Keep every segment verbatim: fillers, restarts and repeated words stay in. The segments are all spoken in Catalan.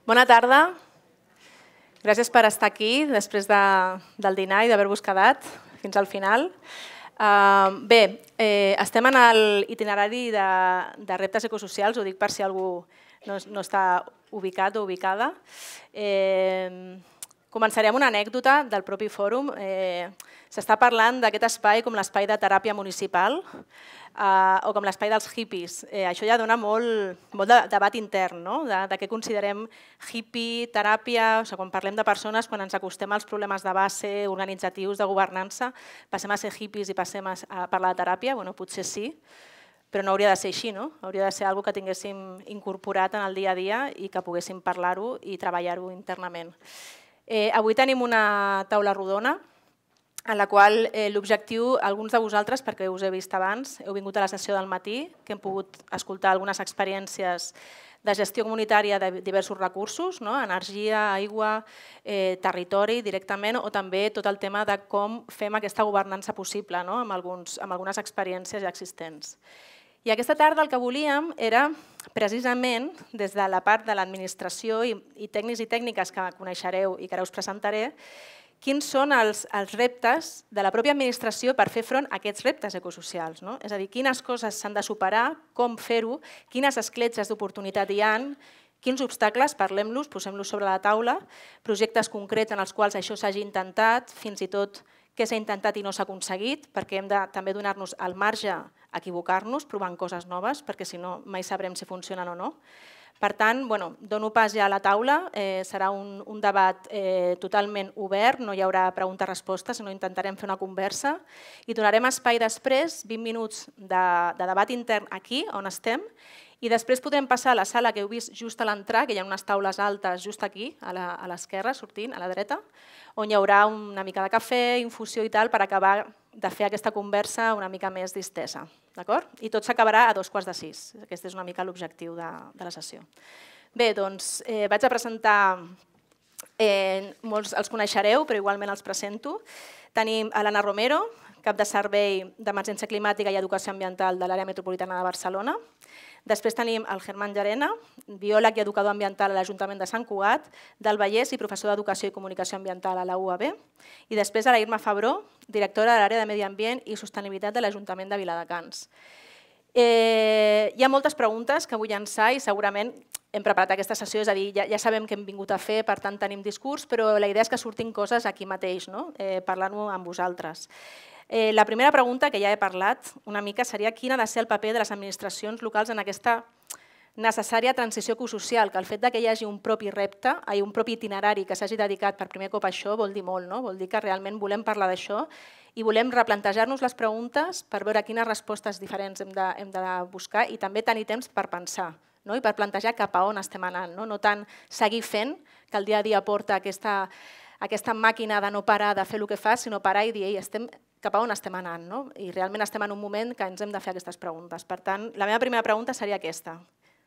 Bona tarda. Gràcies per estar aquí després de, del dinar i d'haver-vos quedat fins al final. Uh, bé, eh, estem en l'itinerari de, de reptes ecosocials, ho dic per si algú no, no està ubicat o ubicada. Eh, començaré amb una anècdota del propi fòrum. Eh, S'està parlant d'aquest espai com l'espai de teràpia municipal eh, o com l'espai dels hippies. Eh, això ja dona molt, molt de debat intern, no? de, de què considerem hippie, teràpia. O sigui, quan parlem de persones, quan ens acostem als problemes de base, organitzatius, de governança, passem a ser hippies i passem a, a parlar de teràpia? Bueno, potser sí, però no hauria de ser així, no? Hauria de ser una cosa que tinguéssim incorporat en el dia a dia i que poguéssim parlar-ho i treballar-ho internament. Eh, avui tenim una taula rodona en la qual eh, l'objectiu, alguns de vosaltres, perquè us he vist abans, heu vingut a la sessió del matí, que hem pogut escoltar algunes experiències de gestió comunitària de diversos recursos, no? Energia, aigua, eh, territori directament, o també tot el tema de com fem aquesta governança possible, no? amb, alguns, amb algunes experiències ja existents. I aquesta tarda el que volíem era, precisament, des de la part de l'administració i, i tècnics i tècniques que coneixereu i que ara us presentaré, quins són els, els reptes de la pròpia administració per fer front a aquests reptes ecosocials. No? És a dir, quines coses s'han de superar, com fer-ho, quines escletxes d'oportunitat hi ha, quins obstacles, parlem-los, posem-los sobre la taula, projectes concrets en els quals això s'hagi intentat, fins i tot què s'ha intentat i no s'ha aconseguit, perquè hem de també donar-nos el marge a equivocar-nos, provant coses noves, perquè si no mai sabrem si funcionen o no. Per tant, bueno, dono pas ja a la taula, eh, serà un, un debat eh, totalment obert, no hi haurà preguntes-respostes, sinó intentarem fer una conversa i donarem espai després, vint minuts de, de debat intern aquí, on estem, i després podem passar a la sala que heu vist just a l'entrar, que hi ha unes taules altes just aquí, a l'esquerra, sortint, a la dreta, on hi haurà una mica de cafè, infusió i tal, per acabar de fer aquesta conversa una mica més distesa. I tot s'acabarà a dos quarts de sis. Aquest és una mica l'objectiu de, de la sessió. Bé, doncs eh, vaig a presentar, eh, molts els coneixereu, però igualment els presento. Tenim l'Anna Romero, cap de servei d'emergència climàtica i educació ambiental de l'àrea metropolitana de Barcelona. Després tenim el Germán Llarena, biòleg i educador ambiental a l'Ajuntament de Sant Cugat, del Vallès i professor d'Educació i Comunicació Ambiental a la U A B. I després a la Irma Fabró, directora de l'àrea de Medi Ambient i Sostenibilitat de l'Ajuntament de Viladecans. Eh, hi ha moltes preguntes que vull llançar i segurament hem preparat aquesta sessió, és a dir, ja, ja sabem què hem vingut a fer, per tant tenim discurs, però la idea és que surtin coses aquí mateix, no? eh, parlant-ho amb vosaltres. Eh, la primera pregunta, que ja he parlat una mica, seria quin ha de ser el paper de les administracions locals en aquesta necessària transició ecosocial, que el fet que hi hagi un propi repte, un propi itinerari que s'hagi dedicat per primer cop a això vol dir molt, no? Vol dir que realment volem parlar d'això i volem replantejar-nos les preguntes per veure quines respostes diferents hem de, hem de buscar i també tenir temps per pensar, no? I per plantejar cap a on estem anant, no? No tant seguir fent, que el dia a dia porta aquesta, aquesta màquina de no parar de fer el que fa, sinó parar i dir, ei, estem cap a on estem anant, no? I realment estem en un moment que ens hem de fer aquestes preguntes. Per tant, la meva primera pregunta seria aquesta.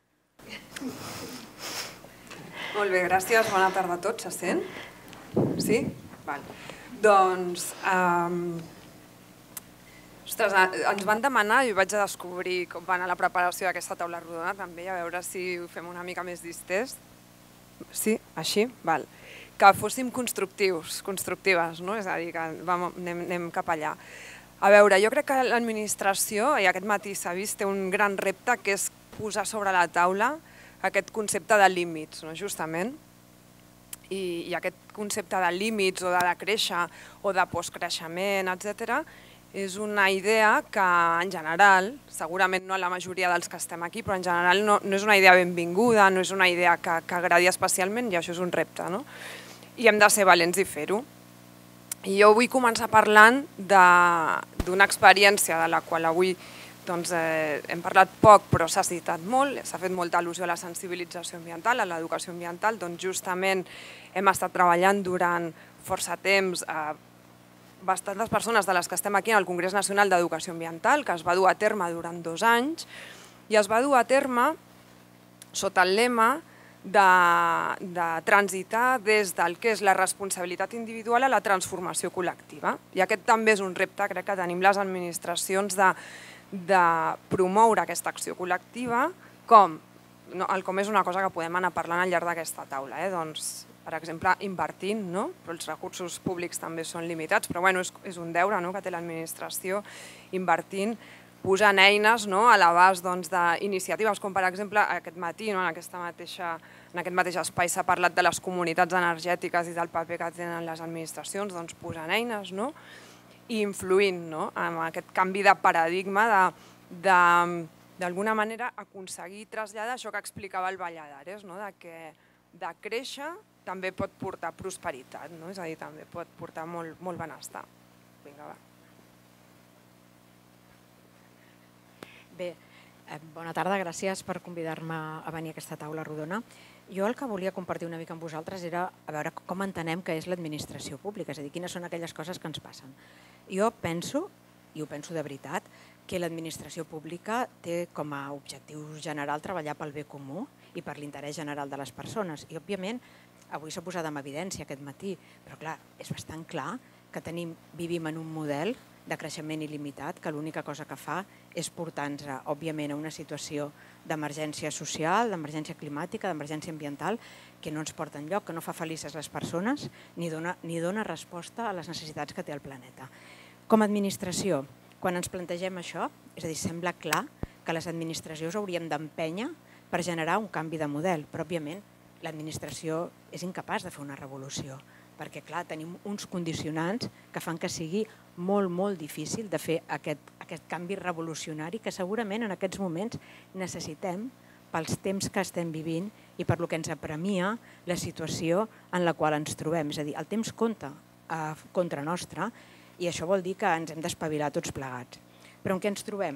Molt bé, gràcies. Bona tarda a tots. Se sent? Sí? Val. Doncs, um, ostres, ens van demanar, i vaig a descobrir com va anar la preparació d'aquesta taula rodona també, a veure si ho fem una mica més distès. Sí? Així? Val. Que fóssim constructius, constructives, no? És a dir, que vam, anem, anem cap allà. A veure, jo crec que l'administració, i aquest matí s'ha vist, té un gran repte que és posar sobre la taula aquest concepte de límits, no? Justament. I, I aquest concepte de límits o de decréixer o de postcreixement, etcètera, és una idea que en general, segurament no a la majoria dels que estem aquí, però en general no, no és una idea benvinguda, no és una idea que, que agradi especialment i això és un repte, no? I hem de ser valents i fer-ho. I jo vull començar parlant d'una experiència de la qual avui doncs, eh, hem parlat poc però s'ha citat molt, s'ha fet molta al·lusió a la sensibilització ambiental, a l'educació ambiental, doncs justament hem estat treballant durant força temps eh, bastantes persones de les que estem aquí en el Congrés Nacional d'Educació Ambiental, que es va dur a terme durant dos anys, i es va dur a terme sota el lema de, de transitar des del que és la responsabilitat individual a la transformació col·lectiva. I aquest també és un repte, crec que tenim les administracions de, de promoure aquesta acció col·lectiva com el com és una cosa que podem anar parlant al llarg d'aquesta taula. Doncs, per exemple, invertint, però els recursos públics també són limitats, però és un deure que té l'administració, invertint, posant eines a l'abast d'iniciatives, com per exemple aquest matí, en aquest mateix espai s'ha parlat de les comunitats energètiques i del paper que tenen les administracions, doncs posant eines i influint en aquest canvi de paradigma d'alguna manera aconseguir traslladar això que explicava el Valladares, que de créixer també pot portar prosperitat, és a dir, també pot portar molt benestar. Vinga, va. Bé, bona tarda, gràcies per convidar-me a venir a aquesta taula rodona. Jo el que volia compartir una mica amb vosaltres era a veure com entenem que és l'administració pública, és a dir, quines són aquelles coses que ens passen. Jo penso, i ho penso de veritat, que l'administració pública té com a objectiu general treballar pel bé comú i per l'interès general de les persones. I, òbviament, avui s'ha posat en evidència aquest matí, però clar, és bastant clar que vivim en un model de creixement il·limitat, que l'única cosa que fa és portar-nos, òbviament, a una situació d'emergència social, d'emergència climàtica, d'emergència ambiental, que no ens porta enlloc, que no fa felices les persones ni dona resposta a les necessitats que té el planeta. Com a administració, quan ens plantegem això, és a dir, sembla clar que les administracions hauríem d'empènyer per generar un canvi de model, però, òbviament, l'administració és incapaç de fer una revolució, perquè, clar, tenim uns condicionants que fan que sigui molt, molt difícil de fer aquest canvi revolucionari que segurament en aquests moments necessitem pels temps que estem vivint i per lo que ens apremia la situació en la qual ens trobem. És a dir, el temps compta contra nostra i això vol dir que ens hem d'espavilar tots plegats. Però en què ens trobem?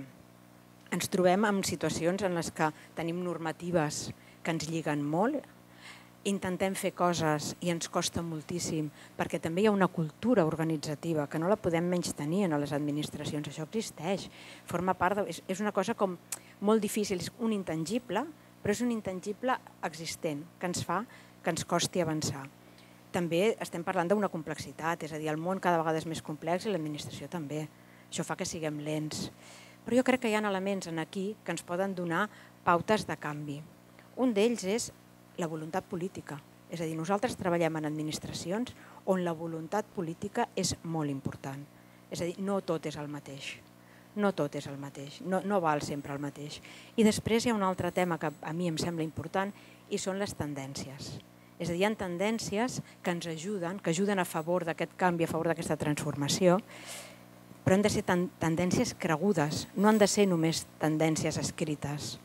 Ens trobem en situacions en les que tenim normatives que ens lliguen molt, intentem fer coses i ens costa moltíssim perquè també hi ha una cultura organitzativa que no la podem menystenir a les administracions. Això existeix, forma part de... És una cosa com molt difícil, és un intangible, però és un intangible existent que ens fa que ens costi avançar. També estem parlant d'una complexitat, és a dir, el món cada vegada és més complex i l'administració també. Això fa que siguem lents. Però jo crec que hi ha elements aquí que ens poden donar pautes de canvi. Un d'ells és la voluntat política. És a dir, nosaltres treballem en administracions on la voluntat política és molt important. És a dir, no tot és el mateix. No tot és el mateix. No val sempre el mateix. I després hi ha un altre tema que a mi em sembla important i són les tendències. És a dir, hi ha tendències que ens ajuden, que ajuden a favor d'aquest canvi, a favor d'aquesta transformació, però han de ser tendències cregudes, no han de ser només tendències escrites,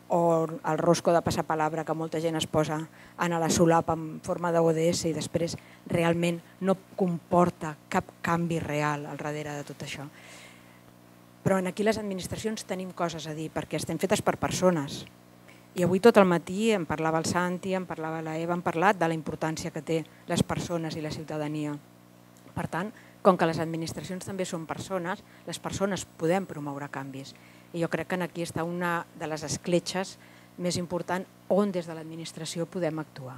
o el rosco de passapalabra que molta gent es posa en la solapa en forma d'O D S i després realment no comporta cap canvi real al darrere de tot això. Però aquí les administracions tenim coses a dir perquè estem fetes per persones. I avui tot el matí em parlava el Santi, em parlava la Eva, hem parlat de la importància que té les persones i la ciutadania. Per tant, com que les administracions també són persones, les persones podem promoure canvis. I jo crec que aquí està una de les escletxes més importants on des de l'administració podem actuar.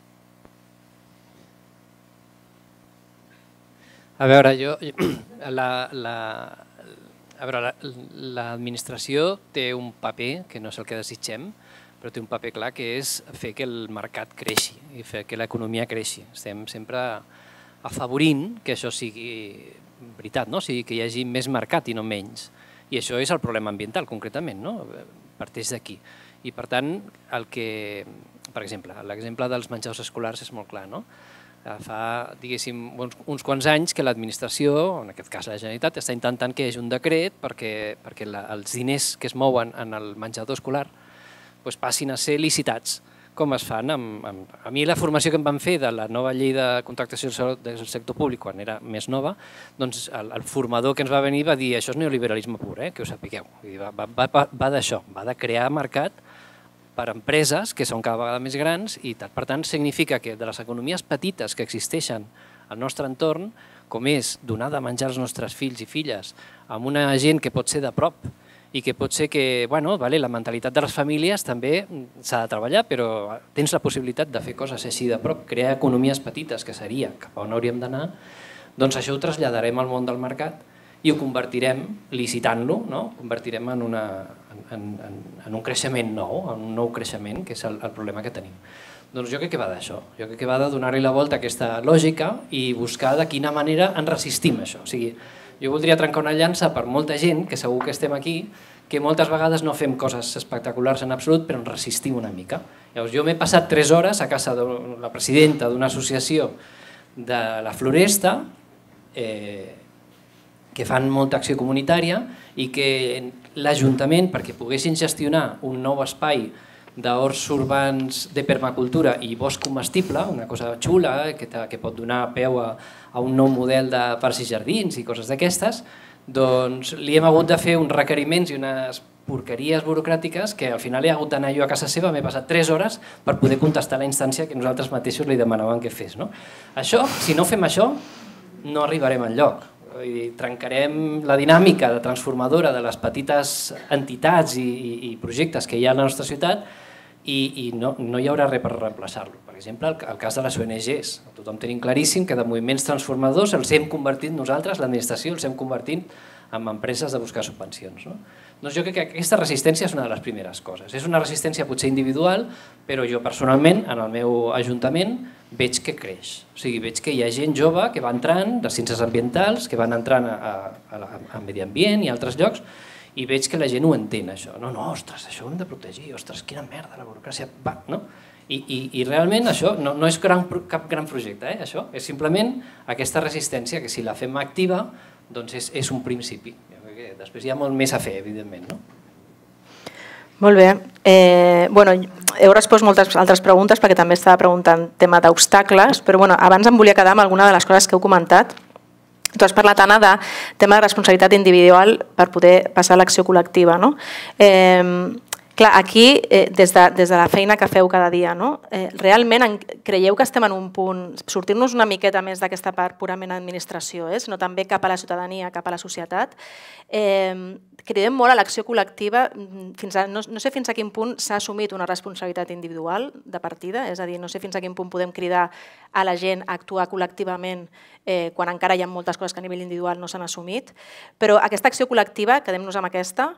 A veure, jo... L'administració té un paper, que no és el que desitgem, però té un paper clar que és fer que el mercat creixi i fer que l'economia creixi. Estem sempre afavorint que això sigui veritat, no? O sigui, que hi hagi més mercat i no menys. I això és el problema ambiental, concretament, no? Parteix d'aquí. I, per tant, el que, per exemple, l'exemple dels menjadors escolars és molt clar, no? Fa, diguéssim, uns quants anys que l'administració, en aquest cas la Generalitat, està intentant que hi hagi un decret perquè els diners que es mouen en el menjador escolar passin a ser licitats, com es fan. A mi la formació que em van fer de la nova llei de contractació del sector públic, quan era més nova, doncs el formador que ens va venir va dir això és neoliberalisme pur, que ho sapigueu. Va d'això, va de crear mercat per empreses que són cada vegada més grans i per tant significa que de les economies petites que existeixen al nostre entorn, com és donar de menjar als nostres fills i filles amb una gent que pot ser de prop i que pot ser que la mentalitat de les famílies també s'ha de treballar, però tens la possibilitat de fer coses així de prop, crear economies petites, que seria cap a on hauríem d'anar, doncs això ho traslladarem al món del mercat i ho convertirem, licitant-lo, no? Convertirem en, una, en, en, en un creixement nou, en un nou creixement, que és el, el problema que tenim. Doncs jo crec que va d'això, jo crec que va de donar-li la volta a aquesta lògica i buscar de quina manera ens resistim a això. O sigui, jo voldria trencar una llança per molta gent, que segur que estem aquí, que moltes vegades no fem coses espectaculars en absolut, però ens resistim una mica. Llavors, jo m'he passat tres hores a casa de la presidenta d'una associació de la Floresta, eh, que fan molta acció comunitària i que l'Ajuntament, perquè poguessin gestionar un nou espai d'horts urbans de permacultura i bosc comestible, una cosa xula que, que pot donar peu a, a un nou model de parcs i jardins i coses d'aquestes, doncs li hem hagut de fer uns requeriments i unes porqueries burocràtiques que al final he hagut d'anar jo a casa seva, m'he passat tres hores per poder contestar la instància que nosaltres mateixos li demanàvem que fes. No? Això, si no fem això, no arribarem enlloc. Trencarem la dinàmica de transformadora de les petites entitats i, i, i projectes que hi ha a la nostra ciutat i, i no, no hi haurà res per reemplaçar-lo. Per exemple, el, el cas de les O N Ges. Tothom tenim claríssim que de moviments transformadors els hem convertit nosaltres, l'administració, els hem convertit en empreses de buscar subvencions. No? Doncs jo crec que aquesta resistència és una de les primeres coses. És una resistència potser individual, però jo personalment, en el meu ajuntament, veig que creix. O sigui, veig que hi ha gent jove que va entrant, de ciències ambientals, que van entrant a, a, a medi ambient i altres llocs, i veig que la gent ho entén, això. No, no, ostres, això ho hem de protegir, ostres, quina merda, la burocràcia, va, no? I, i, i realment això no, no és gran, cap gran projecte, eh, això. És simplement aquesta resistència que si la fem activa, doncs és, és un principi. Després hi ha molt més a fer, evidentment. No? Molt bé. Eh, bueno, heu respost moltes altres preguntes perquè també estava preguntant tema d'obstacles, però bueno, abans em volia quedar amb alguna de les coses que heu comentat. Tu has parlat, Anna, de tema de responsabilitat individual per poder passar a l'acció col·lectiva. No? Eh, clar, aquí, eh, des, de, des de la feina que feu cada dia, no? eh, realment en, creieu que estem en un punt, sortir-nos una miqueta més d'aquesta part purament administració, eh, sinó també cap a la ciutadania, cap a la societat, eh, cridem molt a l'acció col·lectiva, fins a, no, no sé fins a quin punt s'ha assumit una responsabilitat individual de partida, és a dir, no sé fins a quin punt podem cridar a la gent a actuar col·lectivament eh, quan encara hi ha moltes coses que a nivell individual no s'han assumit, però aquesta acció col·lectiva, quedem-nos amb aquesta,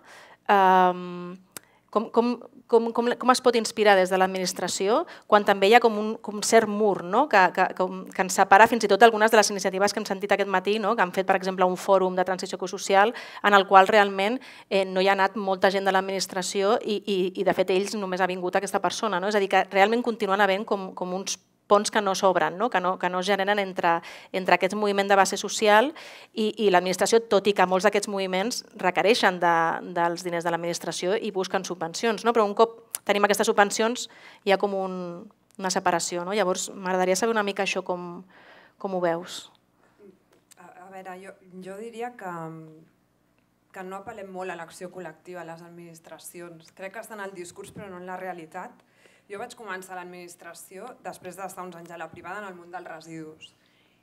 eh, Com, com, com, com, com es pot inspirar des de l'administració quan també hi ha com un, com un cert mur, no? que, que, que ens separa fins i tot algunes de les iniciatives que hem sentit aquest matí, no? Que han fet, per exemple, un fòrum de transició ecosocial en el qual realment eh, no hi ha anat molta gent de l'administració i, i, i de fet ells només ha vingut aquesta persona. No? És a dir, que realment continuen havent com, com uns ponts que no s'obren, no? Que, no, que no es generen entre, entre aquest moviment de base social i, i l'administració, tot i que molts d'aquests moviments requereixen de, dels diners de l'administració i busquen subvencions, no? Però un cop tenim aquestes subvencions hi ha com un, una separació. No? Llavors, m'agradaria saber una mica això com, com ho veus. A, a veure, jo, jo diria que, que no apel·lem molt a l'acció col·lectiva a les administracions. Crec que està en el discurs però no en la realitat. Jo vaig començar a l'administració després d'estar uns anys a la privada en el món dels residus.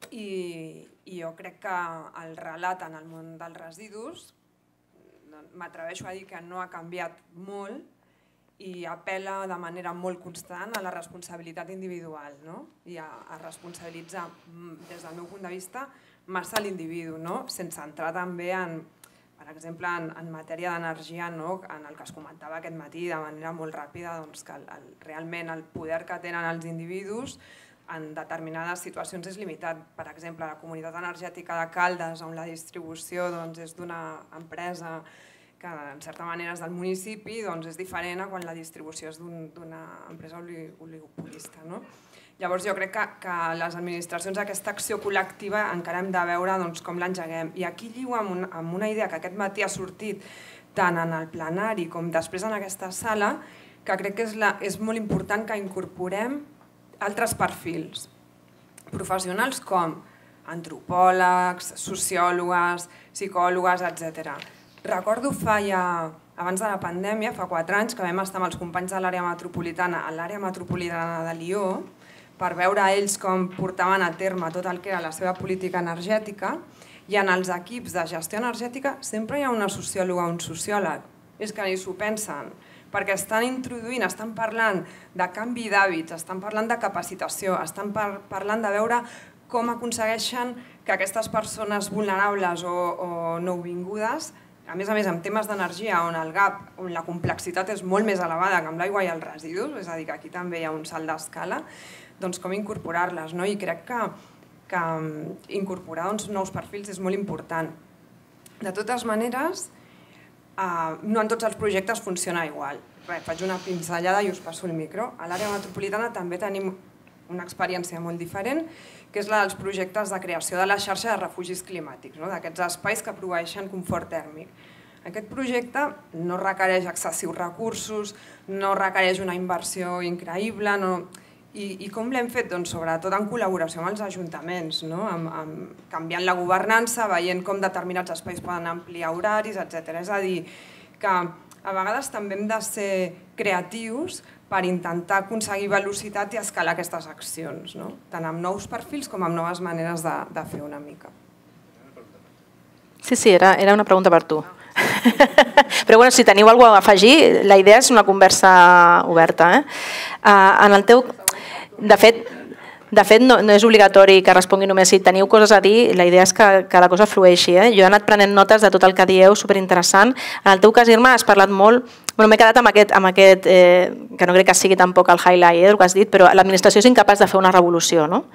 I, i jo crec que el relat en el món dels residus, m'atreveixo a dir que no ha canviat molt i apel·la de manera molt constant a la responsabilitat individual, no? I a, a responsabilitzar, des del meu punt de vista, massa l'individu, no? Sense entrar també en... Per exemple, en, en matèria d'energia, no? En el que es comentava aquest matí de manera molt ràpida, doncs, que el, el, realment el poder que tenen els individus en determinades situacions és limitat. Per exemple, la comunitat energètica de Caldes, on la distribució doncs, és d'una empresa que en certa manera és del municipi, doncs, és diferent a quan la distribució és d'una empresa oligopolista. No? Llavors jo crec que, que les administracions aquesta acció col·lectiva encara hem de veure doncs, com l'engeguem. I aquí lligo amb, un, amb una idea que aquest matí ha sortit tant en el plenari com després en aquesta sala, que crec que és, la, és molt important que incorporem altres perfils professionals com antropòlegs, sociòlogues, psicòlogues, etcètera. Recordo fa ja, abans de la pandèmia, fa quatre anys, que vam estar amb els companys de l'àrea metropolitana a l'àrea metropolitana de Lió per veure ells com portaven a terme tot el que era la seva política energètica i en els equips de gestió energètica sempre hi ha una sociòloga o un sociòleg. És que ni s'ho pensen, perquè estan introduint, estan parlant de canvi d'hàbits, estan parlant de capacitació, estan par parlant de veure com aconsegueixen que aquestes persones vulnerables o nouvingudes, a més a més amb temes d'energia on el gap, on la complexitat és molt més elevada que amb l'aigua i els residus, és a dir, que aquí també hi ha un salt d'escala, doncs com incorporar-les, no? I crec que, que incorporar doncs, nous perfils és molt important. De totes maneres, eh, no en tots els projectes funciona igual. Bé, faig una pinzellada i us passo el micro. A l'àrea metropolitana també tenim una experiència molt diferent, que és la dels projectes de creació de la xarxa de refugis climàtics, no? D'aquests espais que proveeixen confort tèrmic. Aquest projecte no requereix excessius recursos, no requereix una inversió increïble, no... I, i com l'hem fet? Doncs sobretot en col·laboració amb els ajuntaments, no? amb, amb, canviant la governança, veient com determinats espais poden ampliar horaris, etcètera. És a dir, que a vegades també hem de ser creatius per intentar aconseguir velocitat i escalar aquestes accions, no? Tant amb nous perfils com amb noves maneres de, de fer una mica. Sí, sí, era, era una pregunta per tu. Però bueno, si teniu alguna cosa a afegir, la idea és una conversa oberta. Eh? Uh, en el teu... De fet, de fet no, no és obligatori que respongui només si teniu coses a dir, la idea és que, que la cosa flueixi. Eh? Jo he anat prenent notes de tot el que dieu, superinteressant. En el teu cas, Irma, has parlat molt... Bueno, m'he quedat amb aquest, amb aquest eh, que no crec que sigui tampoc el highlight eh, del que has dit, però l'administració és incapaç de fer una revolució. No?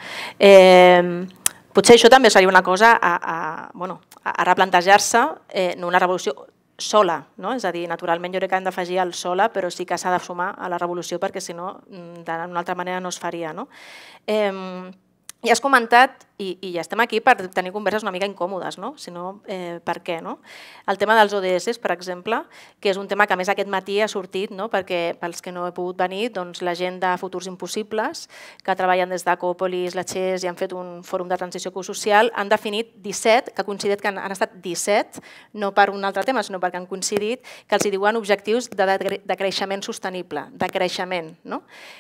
Eh, potser això també seria una cosa a, a, bueno, a replantejar-se, eh, no una revolució sola, no? És a dir, naturalment jo crec que hem d'afegir el sola, però sí que s'ha de sumar a la revolució perquè si no, d'una altra manera no es faria. No? Eh, ja has comentat, i, i ja estem aquí per tenir converses una mica incòmodes, no? Si no, eh, per què? No? El tema dels O D S, per exemple, que és un tema que a més aquest matí ha sortit, no? Perquè pels que no he pogut venir, doncs, la gent de Futurs Impossibles, que treballen des d'Ecopolis, la Xes i han fet un fòrum de transició ecosocial, han definit disset, que ha coincidit que han, han estat disset, no per un altre tema, sinó perquè han coincidit que els hi diuen objectius de, de, de creixement sostenible, de creixement. No?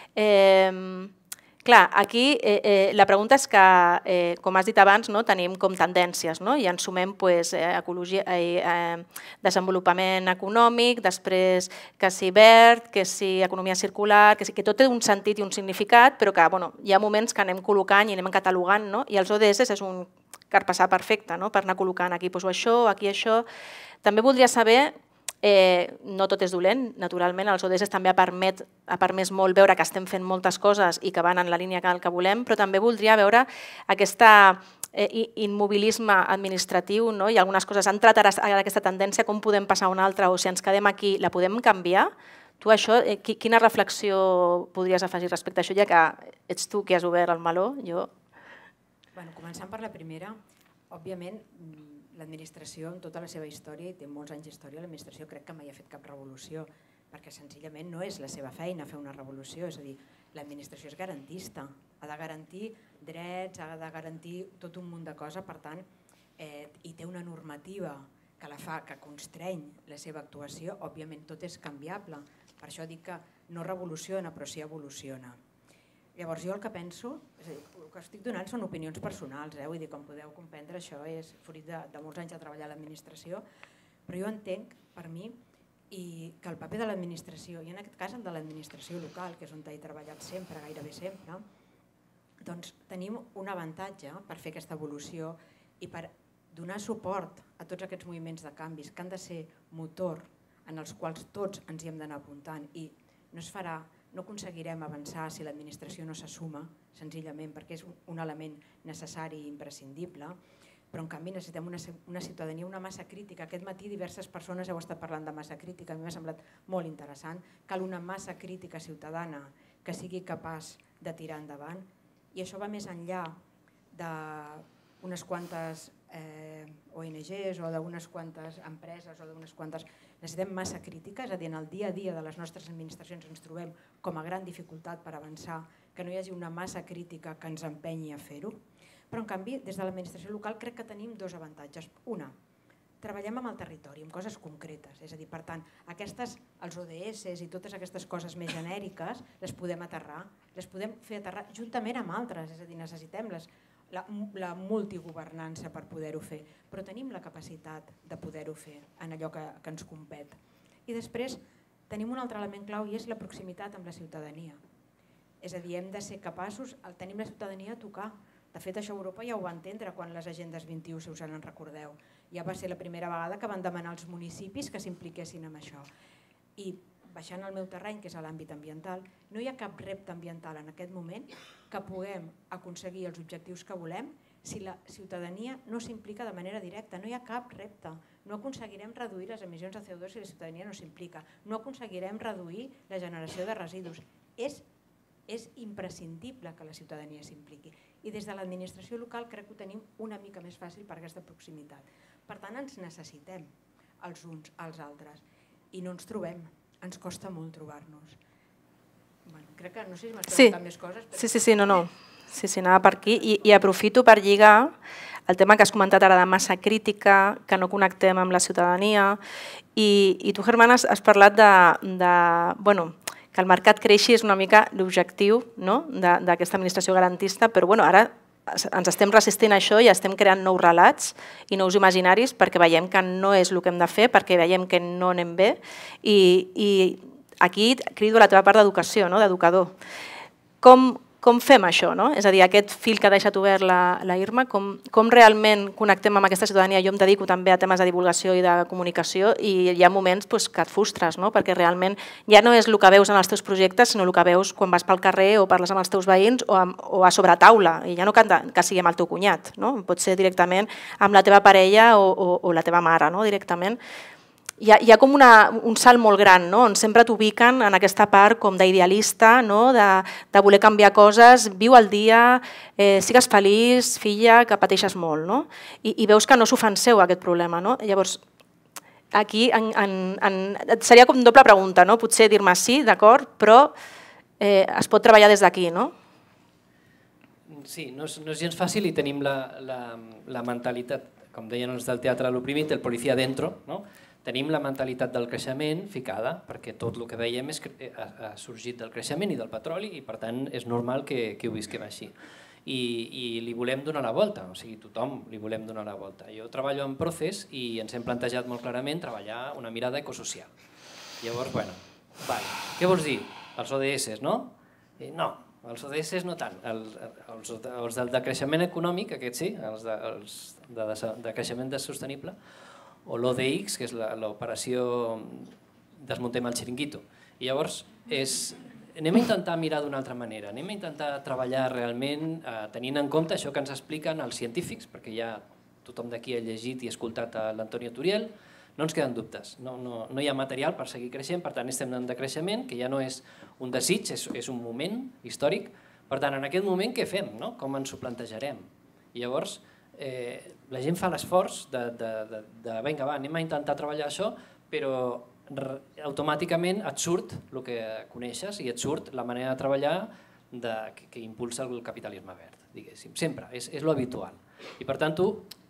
Eh, Clar, aquí eh, eh, la pregunta és que, eh, com has dit abans, no, tenim com tendències, no? I ens sumem pues, eh, ecologia, eh, eh, desenvolupament econòmic, després que si verd, que si economia circular, que, si, que tot té un sentit i un significat, però que bueno, hi ha moments que anem col·locant i anem catalogant, no? I els O D S és un carpassar perfecte, no? Per anar col·locant aquí poso això, aquí això. També voldria saber... Eh, no tot és dolent, naturalment, els O D S també ha, permet, ha permès molt veure que estem fent moltes coses i que van en la línia que, que volem, però també voldria veure aquesta eh, immobilisme administratiu, no? I algunes coses han entrat ara aquesta tendència, com podem passar a una altra, o si ens quedem aquí, la podem canviar? Tu això, eh, quina reflexió podries afegir respecte a això, ja que ets tu qui has obert el meló? Jo... Bueno, començant per la primera, òbviament, l'administració, en tota la seva història, i té molts anys d'història, l'administració crec que mai ha fet cap revolució, perquè senzillament no és la seva feina fer una revolució, és a dir, l'administració és garantista, ha de garantir drets, ha de garantir tot un munt de coses, per tant, eh, i té una normativa que la fa, que constreny la seva actuació, òbviament tot és canviable, per això dic que no revoluciona, però sí evoluciona. Llavors jo el que penso, és a dir, el que estic donant són opinions personals, eh? Vull dir, com podeu comprendre, això és fruit de, de molts anys de treballar a l'administració, però jo entenc, per mi, i que el paper de l'administració, i en aquest cas el de l'administració local, que és on he treballat sempre, gairebé sempre, doncs tenim un avantatge per fer aquesta evolució i per donar suport a tots aquests moviments de canvis que han de ser motor en els quals tots ens hi hem d'anar apuntant i no es farà, no aconseguirem avançar si l'administració no s'assuma, senzillament perquè és un element necessari i imprescindible, però en canvi necessitem una, una ciutadania, una massa crítica. Aquest matí diverses persones heu estat parlant de massa crítica, a mi m'ha semblat molt interessant. Cal una massa crítica ciutadana que sigui capaç de tirar endavant i això va més enllà d'unes quantes eh, O N Ges o d'unes quantes empreses o d'unes quantes... Necessitem massa crítica, és a dir, en el dia a dia de les nostres administracions ens trobem com a gran dificultat per avançar, que no hi hagi una massa crítica que ens empenyi a fer-ho. Però en canvi, des de l'administració local crec que tenim dos avantatges. Una, treballem amb el territori, amb coses concretes, és a dir, per tant, aquestes, els O D S i totes aquestes coses més genèriques les podem aterrar, les podem fer aterrar juntament amb altres, és a dir, necessitem-les. La, la multigovernança per poder-ho fer, però tenim la capacitat de poder-ho fer en allò que, que ens compet. I després tenim un altre element clau i és la proximitat amb la ciutadania. És a dir, hem de ser capaços, tenim la ciutadania a tocar, De fet, això Europa ja ho va entendre quan les agendes vint-i-u, si us en recordeu. Ja va ser la primera vegada que van demanar als municipis que s'impliquessin en això. I baixant al meu terreny, que és l'àmbit ambiental, no hi ha cap repte ambiental en aquest moment que puguem aconseguir els objectius que volem si la ciutadania no s'implica de manera directa. No hi ha cap repte. No aconseguirem reduir les emissions de C O dos si la ciutadania no s'implica. No aconseguirem reduir la generació de residus. És és imprescindible que la ciutadania s'impliqui. I des de l'administració local crec que ho tenim una mica més fàcil per aquesta proximitat. Per tant, ens necessitem els uns als altres i no ens trobem, ens costa molt trobar-nos. Bueno, crec que no sé si m'has preguntat més coses. Sí, sí, sí, no, no. Sí, sí, anava per aquí i, i aprofito per lligar el tema que has comentat ara de massa crítica, que no connectem amb la ciutadania i, i tu, Germán, has, has parlat de, de bueno, que el mercat creixi és una mica l'objectiu, no?, d'aquesta administració garantista, però bueno, ara ens estem resistint a això i estem creant nous relats i nous imaginaris perquè veiem que no és el que hem de fer, perquè veiem que no anem bé i, i aquí crido la teva part d'educació, no?, d'educador. Com, com fem això, no? És a dir, aquest fil que ha deixat obert la, la Irma, com, com realment connectem amb aquesta ciutadania? Jo em dedico també a temes de divulgació i de comunicació i hi ha moments doncs, que et frustres, no? Perquè realment ja no és el que veus en els teus projectes, sinó el que veus quan vas pel carrer o parles amb els teus veïns o, amb, o a sobre taula, i ja no que, que sigui amb el teu cunyat, no? Pot ser directament amb la teva parella o, o, o la teva mare, no? Directament. Hi ha, hi ha com una, un salt molt gran, no? On sempre t'ubiquen en aquesta part com d'idealista, no? de, de voler canviar coses, viu el dia, eh, sigues feliç, filla, que pateixes molt. No? I, I veus que no s'ofenseu aquest problema. No? Llavors, aquí en, en, en, seria com doble pregunta, no? Potser dir-me sí, d'acord, però eh, es pot treballar des d'aquí, no? Sí, no és, no és gens fàcil i tenim la, la, la mentalitat, com deien els del teatre a l'oprimit, el policia dentro, no? Tenim la mentalitat del creixement ficada, perquè tot el que veiem és, ha, ha sorgit del creixement i del petroli i per tant és normal que, que ho visquem així. I, i li volem donar la volta, o sigui, tothom li volem donar la volta. Jo treballo en Proces i ens hem plantejat molt clarament treballar una mirada ecosocial. Llavors, bueno, vale. Què vols dir? Els O D S, no? I no, els O D S no tant. El, els, els del decreixement econòmic, aquests sí, els de, els de, de, de creixement sostenible, o l'O D X, que és l'operació Desmuntem el Xiringuito. I llavors és, anem a intentar mirar d'una altra manera, anem a intentar treballar realment eh, tenint en compte això que ens expliquen els científics, perquè ja tothom d'aquí ha llegit i escoltat a l'Antonio Turiel, no ens queden dubtes, no, no, no hi ha material per seguir creixent, per tant estem en decreixement, que ja no és un desig, és, és un moment històric. Per tant, en aquest moment què fem? No? Com ens ho plantejarem? I llavors, Eh, la gent fa l'esforç de, de, de, de vinga, va, anem a intentar treballar això, però automàticament et surt el que coneixes i et surt la manera de treballar de, que, que impulsa el capitalisme verd, diguéssim, sempre, és, és lo habitual. I per tant tu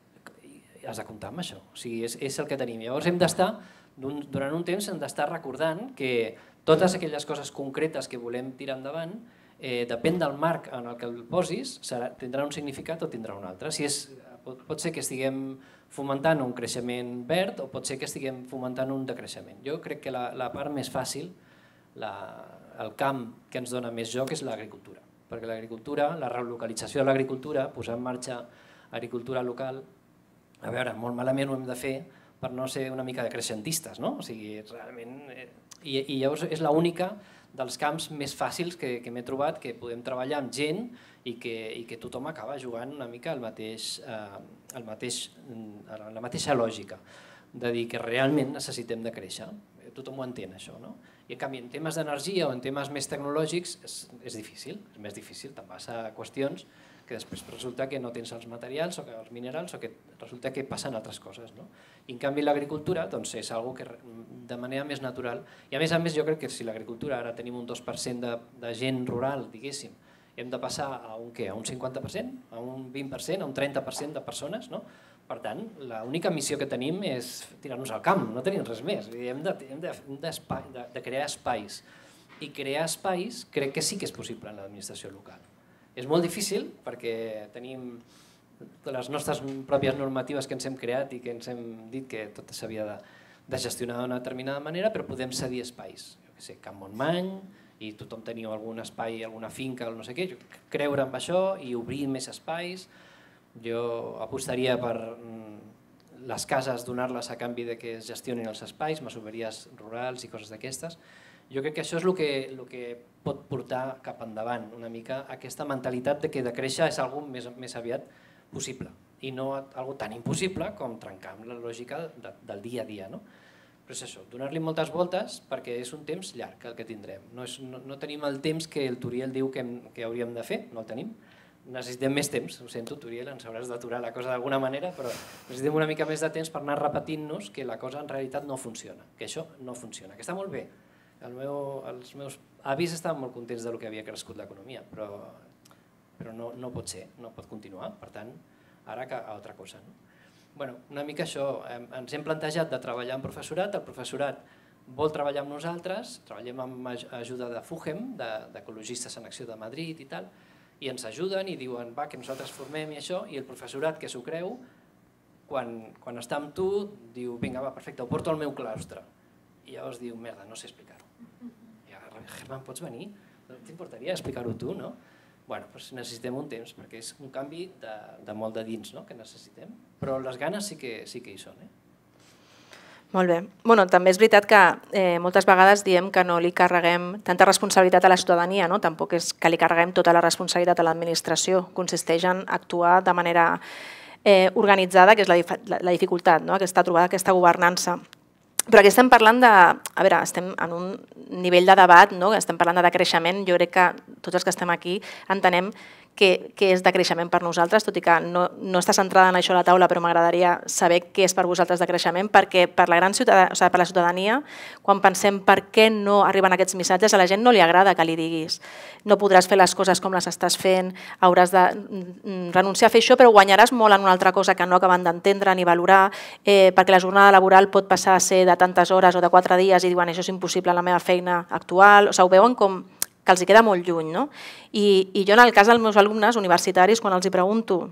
has de comptar amb això, o sigui, és, és el que tenim. Llavors hem d'estar, durant un temps hem d'estar recordant que totes aquelles coses concretes que volem tirar endavant Eh, depèn del marc en el que el posis, serà, tindrà un significat o tindrà un altre. Si és, pot, pot ser que estiguem fomentant un creixement verd o pot ser que estiguem fomentant un decreixement. Jo crec que la, la part més fàcil, la, el camp que ens dona més joc és l'agricultura, perquè l'agricultura, la relocalització de l'agricultura, posar en marxa agricultura local, a veure, molt malament ho hem de fer per no ser una mica decreixentistes, no? O sigui, realment... Eh, i, I llavors és l'única dels camps més fàcils que, que m'he trobat, que podem treballar amb gent i que, i que tothom acaba jugant una mica el mateix, eh, el mateix, la mateixa lògica, de dir que realment necessitem de créixer. Tothom ho entén, això, no? I en canvi, en temes d'energia o en temes més tecnològics és, és difícil, és més difícil, te'n vas a qüestions que després resulta que no tens els materials o que els minerals o que resulta que passen altres coses, no? I en canvi l'agricultura doncs, és una que de manera més natural, i a més a més jo crec que si l'agricultura ara tenim un dos per cent de, de gent rural, diguéssim, hem de passar a un què? A un cinquanta per cent? A un vint per cent? A un trenta per cent de persones, no? Per tant, l'única missió que tenim és tirar-nos al camp, no tenim res més. Hem de, hem de, de, de, de crear espais. I crear espais crec que sí que és possible en l'administració local. És molt difícil perquè tenim les nostres pròpies normatives que ens hem creat i que ens hem dit que tot s'havia de, de gestionar d'una determinada manera, però podem cedir espais. Jo què sé, Camp Montmany, i tothom teniu algun espai, alguna finca o no sé què, creure en això i obrir més espais. Jo apostaria per les cases, donar-les a canvi de que es gestionin els espais, masoveries rurals i coses d'aquestes. Jo crec que això és el que, el que pot portar cap endavant una mica aquesta mentalitat de que de créixer és algo més, més aviat possible i no algo tan impossible com trencar amb la lògica de, del dia a dia. No? Però és això, donar-li moltes voltes perquè és un temps llarg el que tindrem. No, és, no, no tenim el temps que el Turiel diu que, hem, que hauríem de fer, no el tenim. Necessitem més temps, ho sento Turiel, ens hauràs d'aturar la cosa d'alguna manera, però necessitem una mica més de temps per anar repetint-nos que la cosa en realitat no funciona, que això no funciona, que està molt bé. El meu, els meus avis estaven molt contents del que havia crescut l'economia, però, però no, no pot ser, no pot continuar, per tant, ara que a altra cosa. No? Bueno, una mica això, ens hem plantejat de treballar amb professorat, el professorat vol treballar amb nosaltres, treballem amb ajuda de FUGEM, d'Ecologistes en Acció de Madrid i tal, i ens ajuden i diuen va, que nosaltres formem i això, i el professorat que s'ho creu, quan, quan està amb tu, diu vinga, va, perfecte, ho porto al meu claustre. I llavors diu, merda, no sé explicar-ho. I ara, Germán, pots venir? No t'importaria explicar-ho tu, no? Bueno, doncs necessitem un temps, perquè és un canvi de, de molt de dins, no?, que necessitem, però les ganes sí que, sí que hi són. Eh? Molt bé. Bueno, també és veritat que eh, moltes vegades diem que no li carreguem tanta responsabilitat a la ciutadania, no? Tampoc és que li carreguem tota la responsabilitat a l'administració. Consisteix en actuar de manera eh, organitzada, que és la, la, la dificultat, no? Aquesta trobada, aquesta governança. Però aquí estem parlant de... A veure, estem en un nivell de debat, no? Estem parlant de decreixement. Jo crec que tots els que estem aquí entenem què, què és decreixement per nosaltres, tot i que no, no està centrada en això a la taula, però m'agradaria saber què és per vosaltres decreixement, perquè per la, gran ciutadania, o sigui, per la ciutadania, quan pensem per què no arriben aquests missatges, a la gent no li agrada que li diguis no podràs fer les coses com les estàs fent, hauràs de renunciar a fer això, però guanyaràs molt en una altra cosa que no acaben d'entendre ni valorar, eh, perquè la jornada laboral pot passar a ser de tantes hores o de quatre dies i diuen això és impossible en la meva feina actual, o sigui, ho veuen com que els hi queda molt lluny. No? I, I jo en el cas dels meus alumnes universitaris, quan els hi pregunto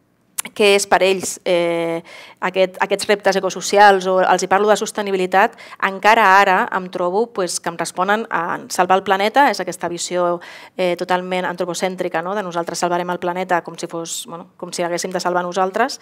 què és per ells eh, aquest, aquests reptes ecosocials o els hi parlo de sostenibilitat, encara ara em trobo pues, que em responen a salvar el planeta, és aquesta visió eh, totalment antropocèntrica, no? De nosaltres salvarem el planeta com si, fos, bueno, com si haguéssim de salvar nosaltres,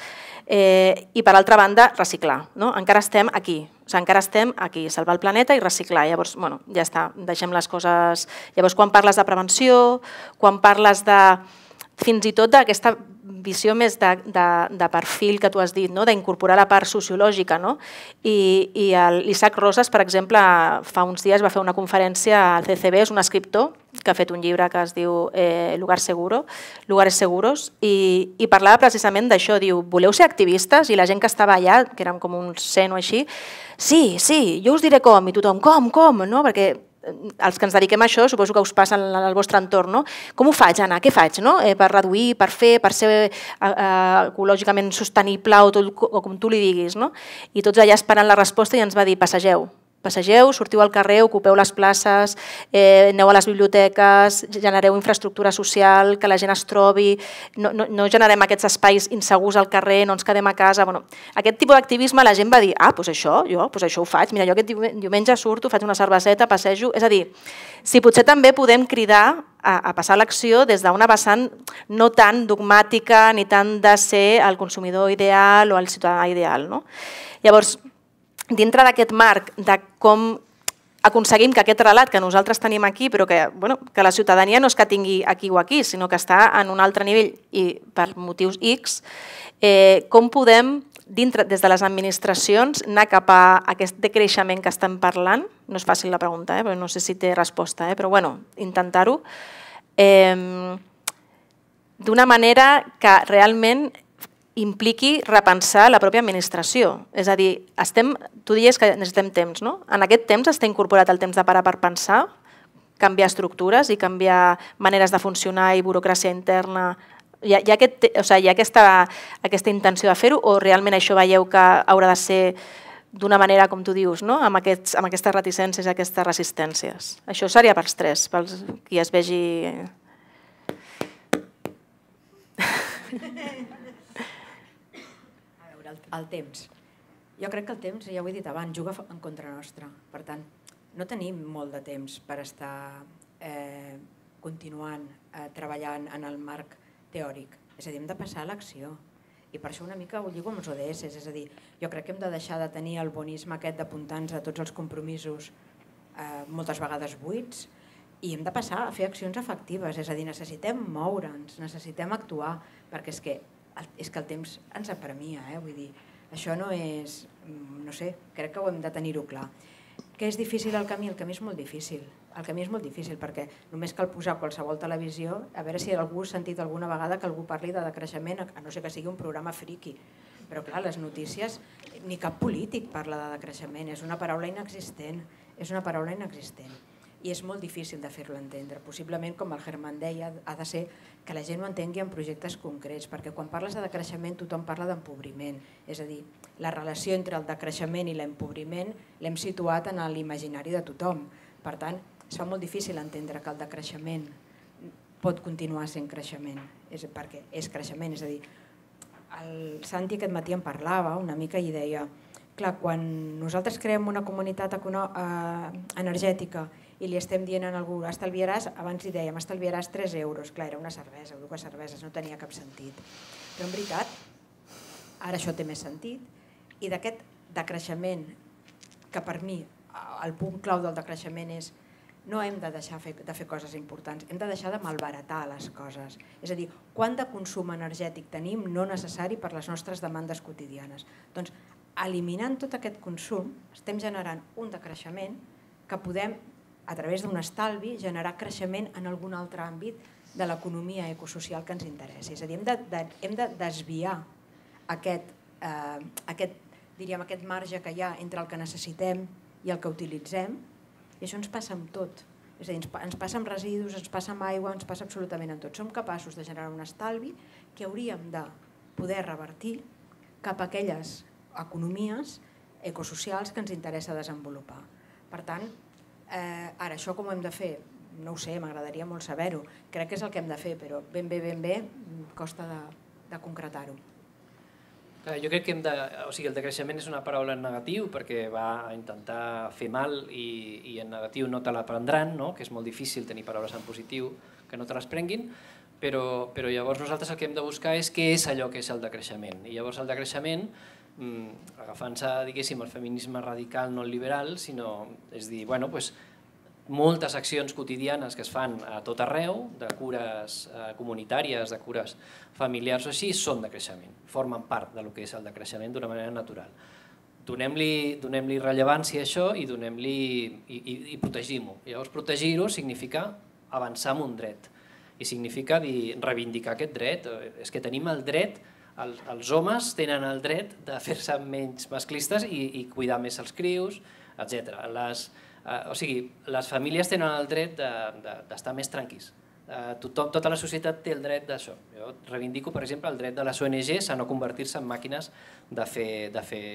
eh, i per altra banda reciclar. No? Encara estem aquí, o sigui, encara estem aquí, salvar el planeta i reciclar. Llavors, bueno, ja està, deixem les coses... Llavors, quan parles de prevenció, quan parles de... fins i tot d'aquesta visió més de, de, de perfil que tu has dit, no? D'incorporar la part sociològica. No? I, i l'Isaac Rosas, per exemple, fa uns dies va fer una conferència al C C B, és un escriptor que ha fet un llibre que es diu eh, Lugar Seguro, Lugares Seguros, i, i parlava precisament d'això, diu, voleu ser activistes? I la gent que estava allà, que érem com uns cent o així, sí, sí, jo us diré com, i tothom, com, com, no? Perquè els que ens dediquem a això, suposo que us passa en el vostre entorn, no? Com ho faig, Anna? Què faig? No? Eh, per reduir, per fer, per ser eh, ecològicament sostenible o, tot, o com tu li diguis. No? I tots allà esperant la resposta i ens va dir passegeu. Passegeu, sortiu al carrer, ocupeu les places, eh, aneu a les biblioteques, genereu infraestructura social, que la gent es trobi, no, no, no generem aquests espais insegurs al carrer, no ens quedem a casa. Bueno, aquest tipus d'activisme la gent va dir, ah, doncs això, jo, doncs això ho faig, mira, jo aquest diumenge surto, faig una cerveseta, passejo, és a dir, si potser també podem cridar a, a passar l'acció des d'una vessant no tan dogmàtica ni tant de ser el consumidor ideal o el ciutadà ideal. No? Llavors, dintre d'aquest marc de com aconseguim que aquest relat que nosaltres tenim aquí, però que, bueno, que la ciutadania no és que tingui aquí o aquí, sinó que està en un altre nivell i per motius X, eh, com podem, dintre, des de les administracions, anar cap a aquest decreixement que estem parlant? No és fàcil la pregunta, eh, però no sé si té resposta, eh, però bueno, intentar-ho, eh, d'una manera que realment impliqui repensar la pròpia administració. És a dir, estem, tu dius que necessitem temps, no? En aquest temps està incorporat el temps de parar per pensar, canviar estructures i canviar maneres de funcionar i burocràcia interna. Hi ha, hi ha, aquest, o sigui, hi ha aquesta, aquesta intenció de fer-ho o realment això veieu que haurà de ser d'una manera, com tu dius, no? amb, aquests, amb aquestes reticències i aquestes resistències? Això seria pels tres, pels qui es vegi... El temps. Jo crec que el temps, ja ho he dit abans, juga en contra nostra. Per tant, no tenim molt de temps per estar eh, continuant eh, treballant en el marc teòric. És a dir, hem de passar a l'acció. I per això una mica ho lligo amb els O D S, és a dir, jo crec que hem de deixar de tenir el bonisme aquest d'apuntar-nos a tots els compromisos eh, moltes vegades buits i hem de passar a fer accions efectives, és a dir, necessitem moure'ns, necessitem actuar, perquè és que el, és que el temps ens apremia, eh? Vull dir, això no és, no sé, crec que ho hem de tenir-ho clar. Que és difícil el camí? El camí és molt difícil. El camí és molt difícil perquè només cal posar qualsevol televisió, a veure si algú ha sentit alguna vegada que algú parli de decreixement, a no ser que sigui un programa friqui. Però clar, les notícies, ni cap polític parla de decreixement, és una paraula inexistent, és una paraula inexistent. I és molt difícil de fer-lo entendre. Possiblement, com el Germán deia, ha de ser que la gent ho entengui en projectes concrets, perquè quan parles de decreixement tothom parla d'empobriment. És a dir, la relació entre el decreixement i l'empobriment l'hem situat en l'imaginari de tothom. Per tant, es fa molt difícil entendre que el decreixement pot continuar sent creixement, és perquè és creixement. És a dir, el Santi aquest matí en parlava una mica i deia, clar, quan nosaltres creem una comunitat energètica i li estem dient a algú, estalviaràs, abans li dèiem, estalviaràs tres euros, clar, era una cervesa, o dues cerveses, no tenia cap sentit. Però en veritat, ara això té més sentit, i d'aquest decreixement, que per mi el punt clau del decreixement és no hem de deixar de fer coses importants, hem de deixar de malbaratar les coses. És a dir, quant de consum energètic tenim no necessari per les nostres demandes quotidianes? Doncs, eliminant tot aquest consum, estem generant un decreixement que podem, a través d'un estalvi, generar creixement en algun altre àmbit de l'economia ecosocial que ens interessi. És a dir, hem de, de, hem de desviar aquest, eh, aquest, diríem, aquest marge que hi ha entre el que necessitem i el que utilitzem, i això ens passa amb tot. És a dir, ens passa amb residus, ens passa amb aigua, ens passa absolutament amb tot. Som capaços de generar un estalvi que hauríem de poder revertir cap a aquelles economies ecosocials que ens interessa desenvolupar. Per tant, eh, ara això com ho hem de fer? No ho sé, m'agradaria molt saber-ho. Crec que és el que hem de fer, però ben bé, ben bé, costa de, de concretar-ho. Jo crec que hem de, o sigui, el decreixement és una paraula en negatiu perquè va a intentar fer mal i, i en negatiu no te la prendran, no? Que és molt difícil tenir paraules en positiu que no te les prenguin, però, però llavors nosaltres el que hem de buscar és què és allò que és el decreixement. I llavors el decreixement, mm, agafant-se, diguéssim, el feminisme radical no liberal, sinó, és dir, bueno, doncs, moltes accions quotidianes que es fan a tot arreu, de cures eh, comunitàries, de cures familiars o així, són de creixement, formen part del que és el decreixement d'una manera natural. Donem-li donem-li rellevància a això i donem-li i, i, i protegim-ho. Llavors protegir-ho significa avançar en un dret i significa dir, reivindicar aquest dret. És que tenim el dret, el, els homes tenen el dret de fer-se menys masclistes i, i cuidar més els crios, etcètera. Les Uh, o sigui, les famílies tenen el dret d'estar de, de, més tranquils. Uh, tothom, tota la societat té el dret d'això. Jo reivindico, per exemple, el dret de les O N Ges a no convertir-se en màquines de, fer, de, fer,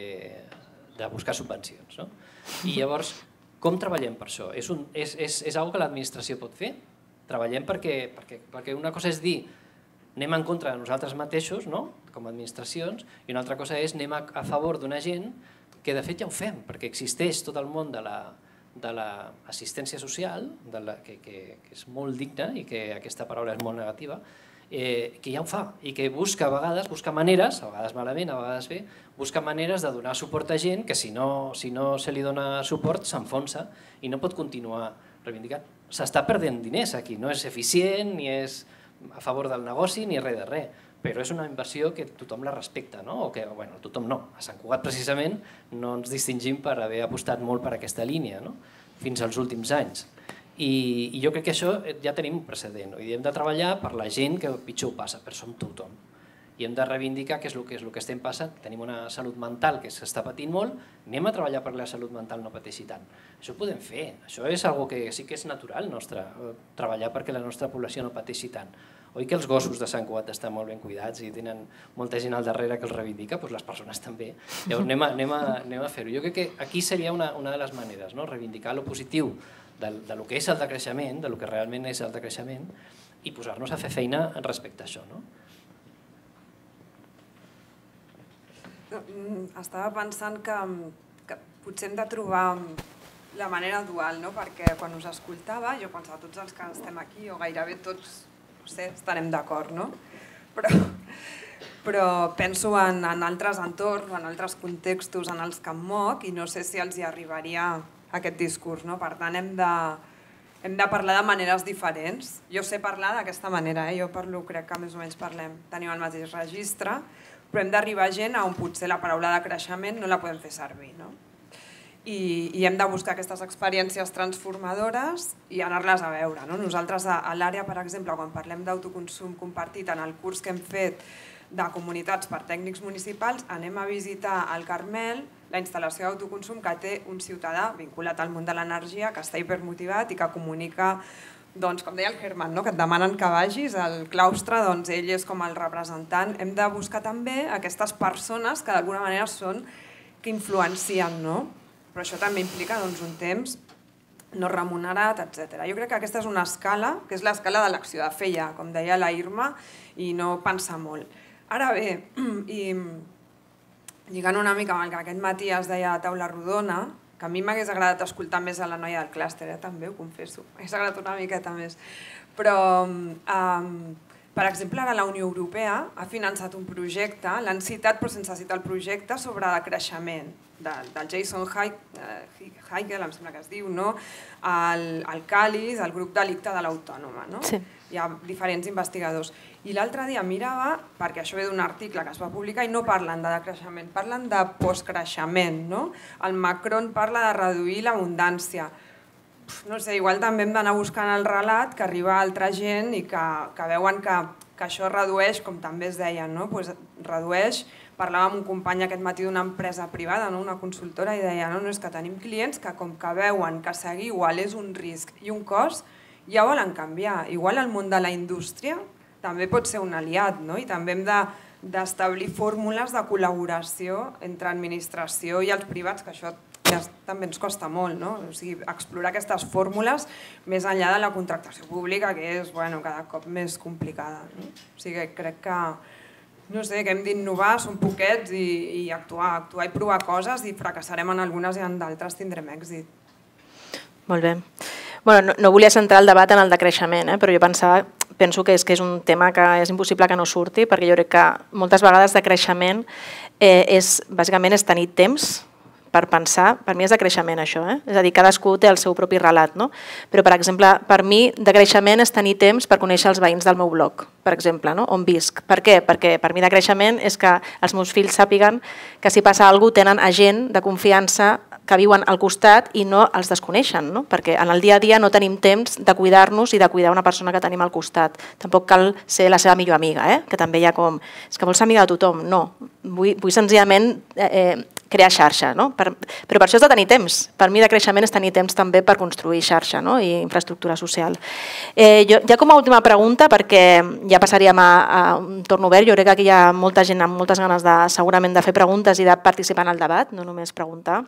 de buscar subvencions. No? I llavors, com treballem per això? És, un, és, és, és una cosa que l'administració pot fer? Treballem perquè, perquè, perquè una cosa és dir anem en contra de nosaltres mateixos, no? Com a administracions, i una altra cosa és anem a, a favor d'una gent que de fet ja ho fem, perquè existeix tot el món de la de l'assistència social, de la, que, que, que és molt digna i que aquesta paraula és molt negativa, eh, que ja ho fa i que busca a vegades, busca maneres, a vegades malament, a vegades bé, busca maneres de donar suport a gent que si no, si no se li dona suport s'enfonsa i no pot continuar reivindicant. S'està perdent diners aquí, no és eficient, ni és a favor del negoci, ni res de res, però és una inversió que tothom la respecta, no? O que, bueno, tothom no. A Sant Cugat, precisament, no ens distingim per haver apostat molt per aquesta línia, no? Fins als últims anys. I, I jo crec que això ja tenim un precedent. I hem de treballar per la gent que pitjor ho passa, però som tothom. I hem de reivindicar què és el que, és el que estem passant. Tenim una salut mental que s'està patint molt, anem a treballar perquè la salut mental no pateixi tant. Això ho podem fer, això és una que sí que és natural nostre, treballar perquè la nostra població no pateixi tant. Oi que els gossos de Sant Cugat estan molt ben cuidats i tenen molta gent al darrere que els reivindica, doncs les persones també. Llavors anem a, anem a, anem a fer-ho. Jo crec que aquí seria una, una de les maneres, no? Reivindicar lo positiu de, de lo que és el decreixement, de lo que realment és el decreixement, i posar-nos a fer feina respecte a això. No? Estava pensant que, que potser hem de trobar la manera dual, no? Perquè quan us escoltava, jo pensava tots els que estem aquí, o gairebé tots, no sé, estarem d'acord, no? Però, però penso en, en altres entorns, en altres contextos en els que em moc i no sé si els hi arribaria aquest discurs, no? Per tant, hem de, hem de parlar de maneres diferents. Jo sé parlar d'aquesta manera, eh? Jo parlo, crec que més o menys parlem, tenim el mateix registre, però hem d'arribar a gent on potser la paraula de creixement no la podem fer servir, no? I, i hem de buscar aquestes experiències transformadores i anar-les a veure. No? Nosaltres a, a l'àrea, per exemple, quan parlem d'autoconsum compartit en el curs que hem fet de comunitats per tècnics municipals, anem a visitar al Carmel la instal·lació d'autoconsum que té un ciutadà vinculat al món de l'energia, que està hipermotivat i que comunica, doncs, com deia el Herman, no? Que et demanen que vagis al claustre, doncs ell és com el representant. Hem de buscar també aquestes persones que d'alguna manera són que influencien, no? Però això també implica doncs, un temps no remunerat, etcètera. Jo crec que aquesta és una escala, que és l'escala de l'acció de fer ja, com deia la Irma, i no pensar molt. Ara bé, i lligant una mica amb el que aquest matí es deia a taula rodona, que a mi m'hagués agradat escoltar més a la noia del clúster, eh, també ho confesso, m'hagués agradat una miqueta més. Però, um, per exemple, ara la Unió Europea ha finançat un projecte, l'han citat però sense citar el projecte, sobre creixement, del, del Jason Hegel, em sembla que es diu, no? el, el Càlis, el grup delicte de l'Autònoma. No? Sí. Hi ha diferents investigadors. I l'altre dia mirava, perquè això ve d'un article que es va publicar, i no parlen de decreixement, parlen de postcreixement. No? El Macron parla de reduir l'abundància. No sé, igual també hem d'anar buscant el relat que arriba a altra gent i que, que veuen que, que això redueix, com també es deia, no? Pues redueix. Parlàvem amb un company aquest matí d'una empresa privada, no? Una consultora, i deia no, no, és que tenim clients que com que veuen que seguir igual és un risc i un cost, ja volen canviar. Igual el món de la indústria també pot ser un aliat, no? I també hem de d'establir fórmules de col·laboració entre administració i els privats, que això ja també ens costa molt, no? O sigui, explorar aquestes fórmules més enllà de la contractació pública, que és bueno, cada cop més complicada. No? O sigui, crec que no sé, que hem d'innovar, són poquets i, i actuar, actuar i provar coses, i fracassarem en algunes i en d'altres tindrem èxit. Molt bé. Bueno, no, no volia centrar el debat en el decreixement, eh? Però jo pensava, penso que és, que és un tema que és impossible que no surti, perquè jo crec que moltes vegades decreixement eh, és, bàsicament és tenir temps per pensar. Per mi és decreixement això, eh? És a dir, cadascú té el seu propi relat, no? Però, per exemple, per mi decreixement és tenir temps per conèixer els veïns del meu bloc, per exemple, no? On visc. Per què? Perquè per mi decreixement és que els meus fills sàpiguen que si passa alguna cosa tenen a gent de confiança que viuen al costat i no els desconeixen, no? Perquè en el dia a dia no tenim temps de cuidar-nos i de cuidar una persona que tenim al costat. Tampoc cal ser la seva millor amiga, eh? Que també hi ha com... És que vols ser amiga de tothom? No. Vull, vull senzillament eh, crear xarxa, no? Per, però per això has de tenir temps. Per mi de creixement és tenir temps també per construir xarxa, no? I infraestructura social. Eh, jo, ja com a última pregunta, perquè ja passaríem a, a un torn obert, jo crec que aquí hi ha molta gent amb moltes ganes de, segurament de fer preguntes i de participar en el debat, no només preguntar.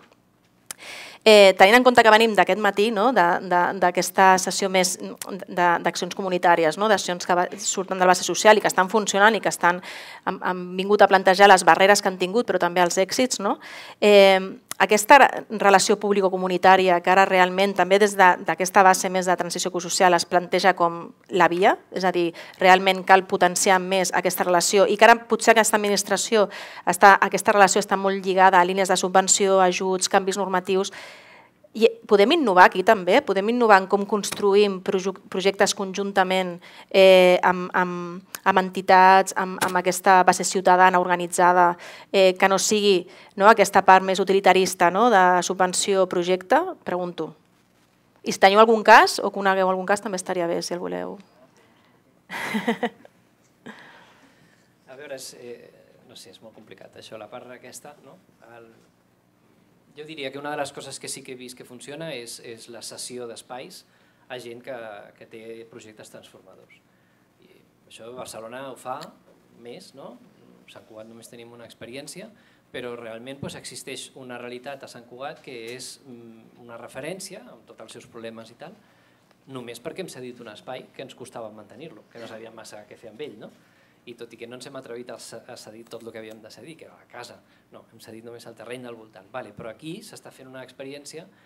Eh, tenint en compte que venim d'aquest matí, no? d'aquesta sessió més d'accions comunitàries, no? D'accions que surten del base social i que estan funcionant i que estan, han, han vingut a plantejar les barreres que han tingut, però també els èxits, no? Eh, aquesta relació público-comunitària que ara realment també des d'aquesta base més de transició ecosocial es planteja com la via, és a dir, realment cal potenciar més aquesta relació i que ara potser aquesta administració, està, aquesta relació està molt lligada a línies de subvenció, ajuts, canvis normatius. I podem innovar aquí també? Podem innovar en com construïm projectes conjuntament eh, amb, amb, amb entitats, amb, amb aquesta base ciutadana organitzada, eh, que no sigui no, aquesta part més utilitarista no, de subvenció-projecte? Pregunto. I si teniu algun cas o conegueu algun cas també estaria bé, si el voleu. A veure, és, eh, no sé, és molt complicat això, la part aquesta, no? El... Jo diria que una de les coses que sí que he vist que funciona és, és la cessió d'espais a gent que, que té projectes transformadors. I això a Barcelona ho fa més, no? A Sant Cugat només tenim una experiència, però realment doncs, existeix una realitat a Sant Cugat que és una referència, amb tots els seus problemes i tal, només perquè hem cedit un espai que ens costava mantenir-lo, que no sabíem massa què fer amb ell, no? I tot i que no ens hem atrevit a cedir tot el que havíem de cedir, que era la casa, no, hem cedit només el terreny del voltant. Vale, però aquí s'està fent una experiència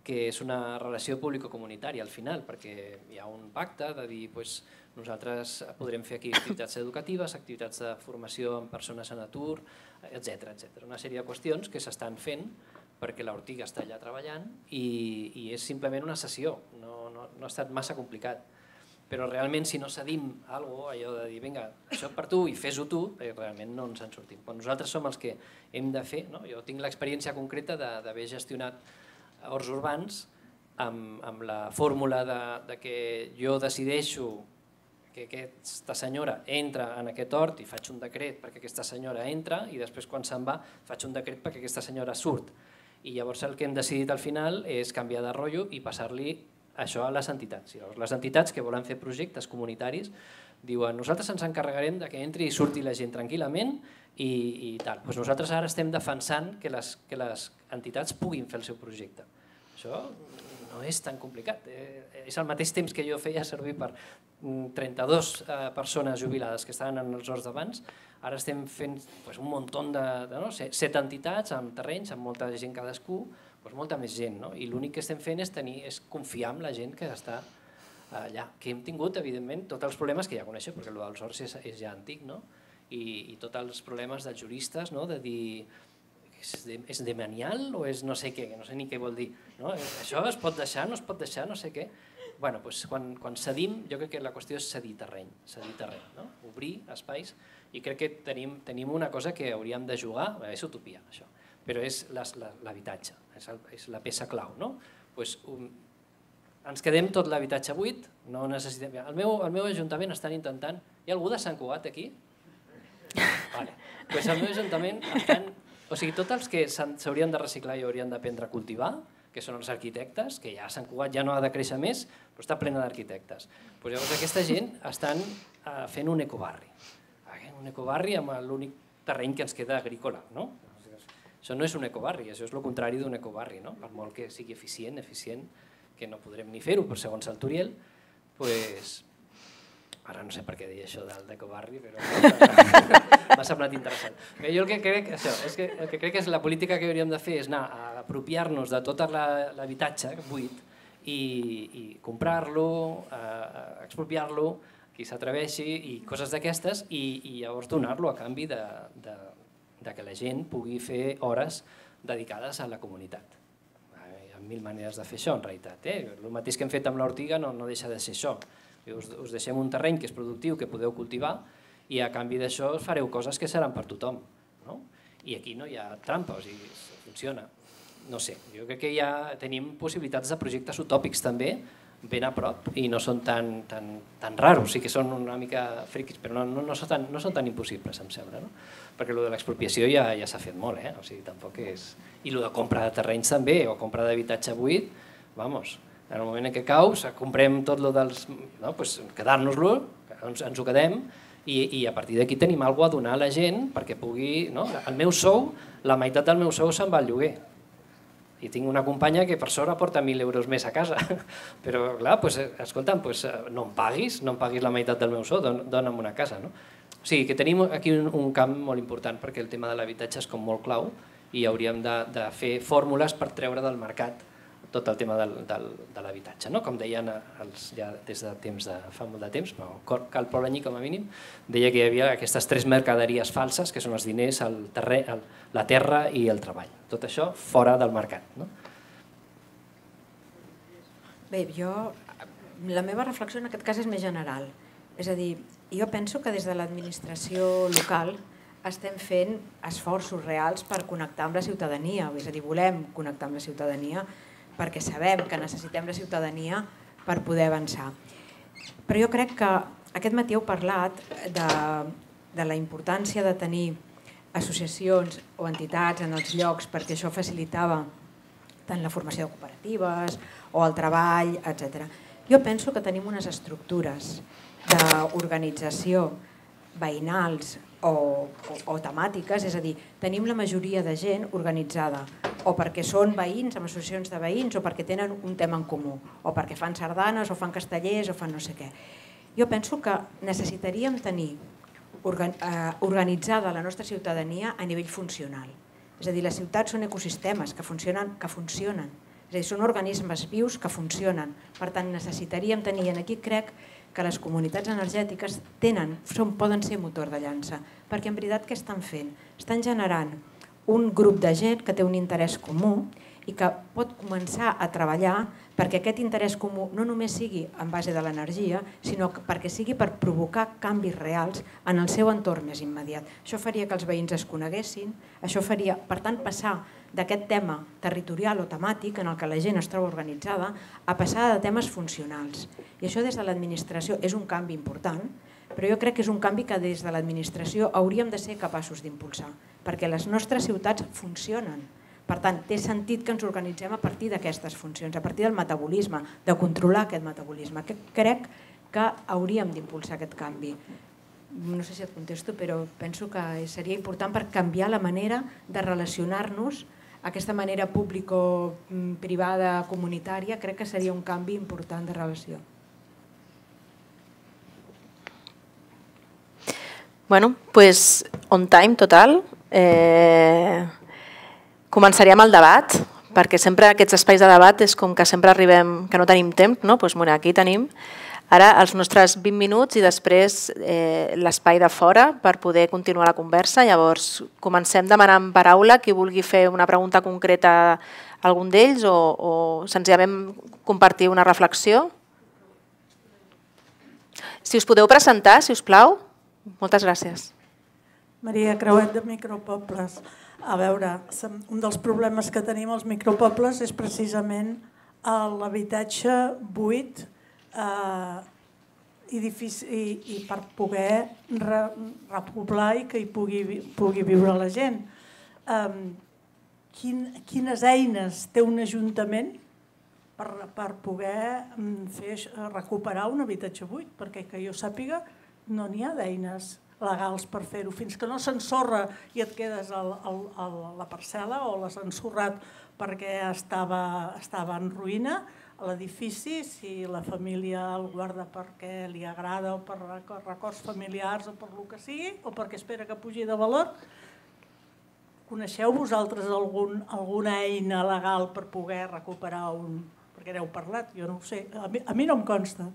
que és una relació público-comunitària al final, perquè hi ha un pacte de dir doncs, nosaltres podrem fer aquí activitats educatives, activitats de formació amb persones en atur, etcètera. Una sèrie de qüestions que s'estan fent perquè l'Ortiga està allà treballant i, i és simplement una sessió, no, no, no ha estat massa complicat. Però realment si no cedim alguna cosa, allò de dir vinga, això per tu i fes-ho tu, realment no ens en sortim. Quan nosaltres som els que hem de fer, no? Jo tinc l'experiència concreta d'haver gestionat horts urbans amb, amb la fórmula de, de que jo decideixo que aquesta senyora entra en aquest hort i faig un decret perquè aquesta senyora entra i després quan se'n va faig un decret perquè aquesta senyora surt. I llavors el que hem decidit al final és canviar de rotllo i passar-li això a les entitats. Les entitats que volen fer projectes comunitaris diuen nosaltres ens encarregarem de que entri i surti la gent tranquil·lament i, i tal. Pues nosaltres ara estem defensant que les, que les entitats puguin fer el seu projecte. Això no és tan complicat. Eh, és al mateix temps que jo feia servir per trenta-dues eh, persones jubilades que estaven en els horts d'abans, ara estem fent pues, un munt de, de no, set entitats amb terrenys, amb molta gent cadascú, pues, molta més gent. No? I l'únic que estem fent és, tenir, és confiar en la gent que està allà. Que hem tingut, evidentment, tots els problemes que ja coneixeu, perquè el dels horts és, és ja antic, no? I, i tots els problemes dels juristes, no? De dir és, de, és demanial o és no sé què, no sé ni què vol dir. No? Això es pot deixar, no es pot deixar, no sé què. Bueno, doncs quan, quan cedim, jo crec que la qüestió és cedir terreny, cedir terreny, no? Obrir espais, i crec que tenim, tenim una cosa que hauríem de jugar, és utopia això, però és l'habitatge, és, és la peça clau. No? Pues, um, ens quedem tot l'habitatge buit, no necessitem... El meu, el meu ajuntament estan intentant... Hi ha algú de Sant Cugat aquí? Vale. Pues el meu ajuntament estan... O sigui, tots els que s'haurien de reciclar i haurien d'aprendre a cultivar, que són els arquitectes, que ja Sant Cugat ja no ha de créixer més, però està plena d'arquitectes. Pues llavors aquesta gent estan fent un ecobarri. Un ecobarri amb l'únic terreny que ens queda agrícola. No? Això no és un ecobarri, això és el contrari d'un ecobarri. No? Per molt que sigui eficient, eficient, que no podrem ni fer-ho, per segons el Turiel, pues... ara no sé per què deia això del d'ecobarri, però m'ha semblat interessant. Bé, jo el que crec, això, és que, el que crec és la política que hauríem de fer és anar a apropiar-nos de tot l'habitatge buit i, i comprar-lo, eh, expropiar-lo, qui s'atreveixi i coses d'aquestes i, i llavors donar-lo a canvi de, de, de que la gent pugui fer hores dedicades a la comunitat. Hi ha mil maneres de fer això en realitat. Eh? El mateix que hem fet amb l'Ortiga no, no deixa de ser això. Us, us deixem un terreny que és productiu, que podeu cultivar i a canvi d'això fareu coses que seran per tothom. No? I aquí no hi ha trampa, o sigui, funciona. No sé, jo crec que ja tenim possibilitats de projectes utòpics també, ben a prop i no són tan, tan, tan raros, sí que són una mica friquis, però no, no, no, són, tan, no són tan impossibles, em sembla. No? Perquè el de l'expropiació ja, ja s'ha fet molt, eh? O sigui, tampoc és... I el de compra de terrenys també, o compra d'habitatge buit, vamos, en el moment en què cau, comprem tot el dels... No? Pues quedar-nos-lo, ens, ens ho quedem, i, i a partir d'aquí tenim alguna cosa a donar a la gent perquè pugui... No? El meu sou, la meitat del meu sou se'n va al lloguer. I tinc una companya que per sort aporta mil euros més a casa. Però, clar, pues, escolta'm, pues, no em paguis, no em paguis la meitat del meu sou, don, dona'm una casa. No? O sigui, que tenim aquí un, un camp molt important perquè el tema de l'habitatge és com molt clau i hauríem de, de fer fórmules per treure del mercat tot el tema del, del, de l'habitatge. No? Com deien els, ja des de temps de, fa molt de temps, però Cal Polanyi com a mínim, deia que hi havia aquestes tres mercaderies falses, que són els diners, el terre, el, la terra i el treball. Tot això fora del mercat. No? Bé, jo, la meva reflexió en aquest cas és més general. És a dir, jo penso que des de l'administració local estem fent esforços reals per connectar amb la ciutadania. És a dir, volem connectar amb la ciutadania perquè sabem que necessitem la ciutadania per poder avançar. Però jo crec que aquest matí heu parlat de, de la importància de tenir associacions o entitats en els llocs perquè això facilitava tant la formació de cooperatives o el treball, etcètera. Jo penso que tenim unes estructures d'organització veïnals o, o, o temàtiques, és a dir, tenim la majoria de gent organitzada o perquè són veïns amb associacions de veïns o perquè tenen un tema en comú o perquè fan sardanes o fan castellers o fan no sé què. Jo penso que necessitaríem tenir organ, eh, organitzada la nostra ciutadania a nivell funcional. És a dir, les ciutats són ecosistemes que funcionen, que funcionen És a dir, són organismes vius que funcionen. Per tant, necessitaríem tenir, i aquí crec que les comunitats energètiques tenen, són, poden ser motor de llança, perquè en veritat què estan fent? Estan generant un grup de gent que té un interès comú i que pot començar a treballar perquè aquest interès comú no només sigui en base de l'energia, sinó perquè sigui per provocar canvis reals en el seu entorn més immediat. Això faria que els veïns es coneguessin, això faria, per tant, passar d'aquest tema territorial o temàtic en el que la gent es troba organitzada a passar de temes funcionals. I això des de l'administració és un canvi important, però jo crec que és un canvi que des de l'administració hauríem de ser capaços d'impulsar, perquè les nostres ciutats funcionen. Per tant, té sentit que ens organitzem a partir d'aquestes funcions, a partir del metabolisme, de controlar aquest metabolisme. Crec que hauríem d'impulsar aquest canvi. No sé si et contesto, però penso que seria important per canviar la manera de relacionar-nos, aquesta manera público-privada, comunitària, crec que seria un canvi important de relació. Bueno, doncs on time total. Eh... Començaríem el debat, perquè sempre aquests espais de debat és com que sempre arribem, que no tenim temps, no? Doncs mira, aquí tenim ara els nostres vint minuts i després eh, l'espai de fora per poder continuar la conversa. Llavors, comencem demanant paraula, qui vulgui fer una pregunta concreta a algun d'ells o, o senzillament compartir una reflexió. Si us podeu presentar, si us plau. Moltes gràcies. Maria Creuet, de Micropobles. A veure, un dels problemes que tenim als micropobles és precisament l'habitatge buit eh, i, i, i per poder re, repoblar i que hi pugui, pugui viure la gent. Eh, quin, quines eines té un ajuntament per, per poder fer, recuperar un habitatge buit? Perquè que jo sàpiga no n'hi ha d'eines legals per fer-ho. Fins que no s'ensorra i et quedes a la parcel·la o l'has ensorrat perquè estava, estava en ruïna, l'edifici, si la família el guarda perquè li agrada o per records familiars o per el que sigui, o perquè espera que pugi de valor, coneixeu vosaltres algun, alguna eina legal per poder recuperar un... Perquè n'heu parlat, jo no ho sé. A mi, a mi no em consta.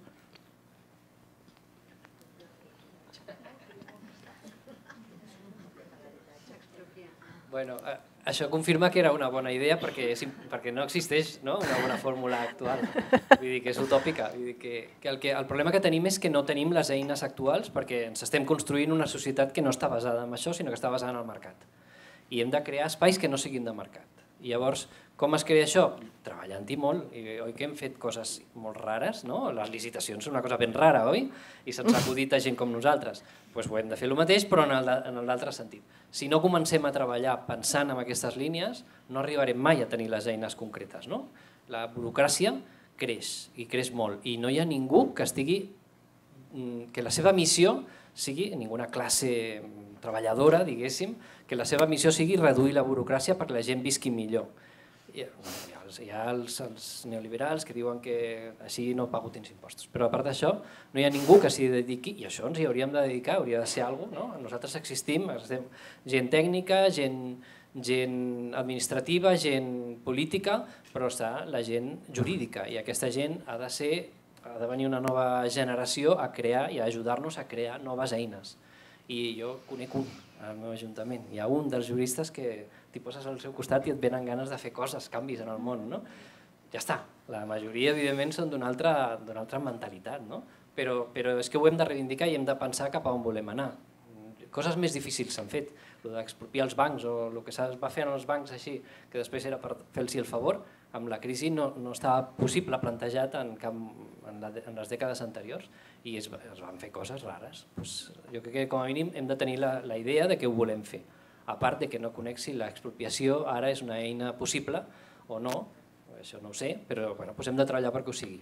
Bueno, això confirma que era una bona idea perquè, perquè no existeix, no? Una bona fórmula actual. Vull dir que és utòpica. Vull dir que, que, el que el problema que tenim és que no tenim les eines actuals perquè ens estem construint una societat que no està basada en això, sinó que està basada en el mercat. I hem de crear espais que no siguin de mercat. I llavors, com es crea això? Treballant-hi molt. I, oi que hem fet coses molt rares, no? Les licitacions són una cosa ben rara, oi? I se'ns ha acudit a gent com nosaltres. Doncs ho hem de fer el mateix, però en l'altre sentit. Si no comencem a treballar pensant en aquestes línies, no arribarem mai a tenir les eines concretes, no? La burocràcia creix, i creix molt, i no hi ha ningú que estigui, que la seva missió sigui, ninguna classe treballadora, diguéssim, que la seva missió sigui reduir la burocràcia perquè la gent visqui millor. Hi ha, hi ha els, els neoliberals que diuen que així no pago tants impostos, però a part d'això no hi ha ningú que s'hi dediqui, i això ens hi hauríem de dedicar, hauria de ser alguna cosa, no? Nosaltres existim, existim gent tècnica, gent, gent administrativa, gent política, però està la gent jurídica, i aquesta gent ha de ser, ha de venir una nova generació a crear i a ajudar-nos a crear noves eines. I jo conec un al meu ajuntament. Hi ha un dels juristes que t'hi poses al seu costat i et venen ganes de fer coses, canvis en el món, no? Ja està. La majoria, evidentment, són d'una altra, d'una altra mentalitat, no? Però, però és que ho hem de reivindicar i hem de pensar cap a on volem anar. Coses més difícils s'han fet. El d'expropiar els bancs o el que es va fer en els bancs així, que després era per fer-los el favor, amb la crisi no, no estava possible plantejat en, cap, en, la, en les dècades anteriors i es, es van fer coses rares. Pues jo crec que com a mínim hem de tenir la, la idea de què ho volem fer. A part de que no conec si l'expropiació ara és una eina possible o no, això no ho sé, però bueno, doncs hem de treballar perquè ho sigui.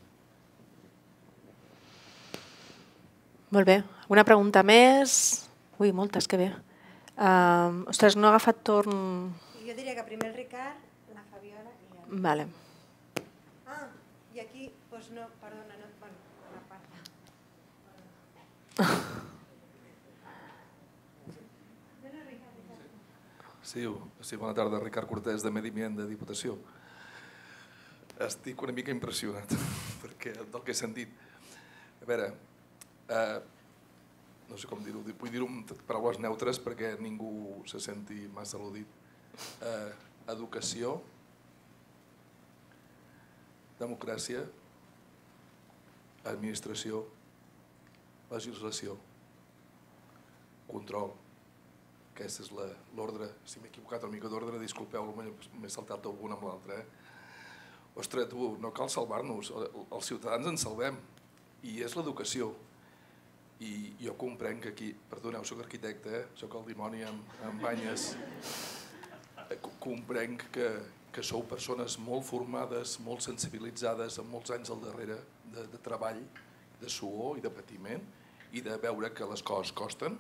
Molt bé. Una pregunta més? Ui, moltes, que bé. Uh, ostres, no he agafat torn... Jo diria que primer el Ricard, la Fabiola i el... Vale. Ah, i aquí, doncs no, perdona, no, bueno, la part. Sí, sí, bona tarda, Ricard Cortés, de Medi Ambient, de Diputació. estic una mica impressionat perquè del que he sentit. A veure, eh, no sé com dir-ho, vull dir-ho amb paraules neutres perquè ningú se senti massa al·ludit. Eh, educació, democràcia, administració, legislació, control. Aquesta és l'ordre. Si m'he equivocat una mica d'ordre, disculpeu, m'he saltat d'alguna amb l'altra. Ostres, tu, no cal salvar-nos, els ciutadans ens salvem, i és l'educació. I jo comprenc que aquí, perdoneu, soc arquitecte, soc el dimoni amb banyes, comprenc que sou persones molt formades, molt sensibilitzades, amb molts anys al darrere de treball, de suor i de patiment, i de veure que les coses costen,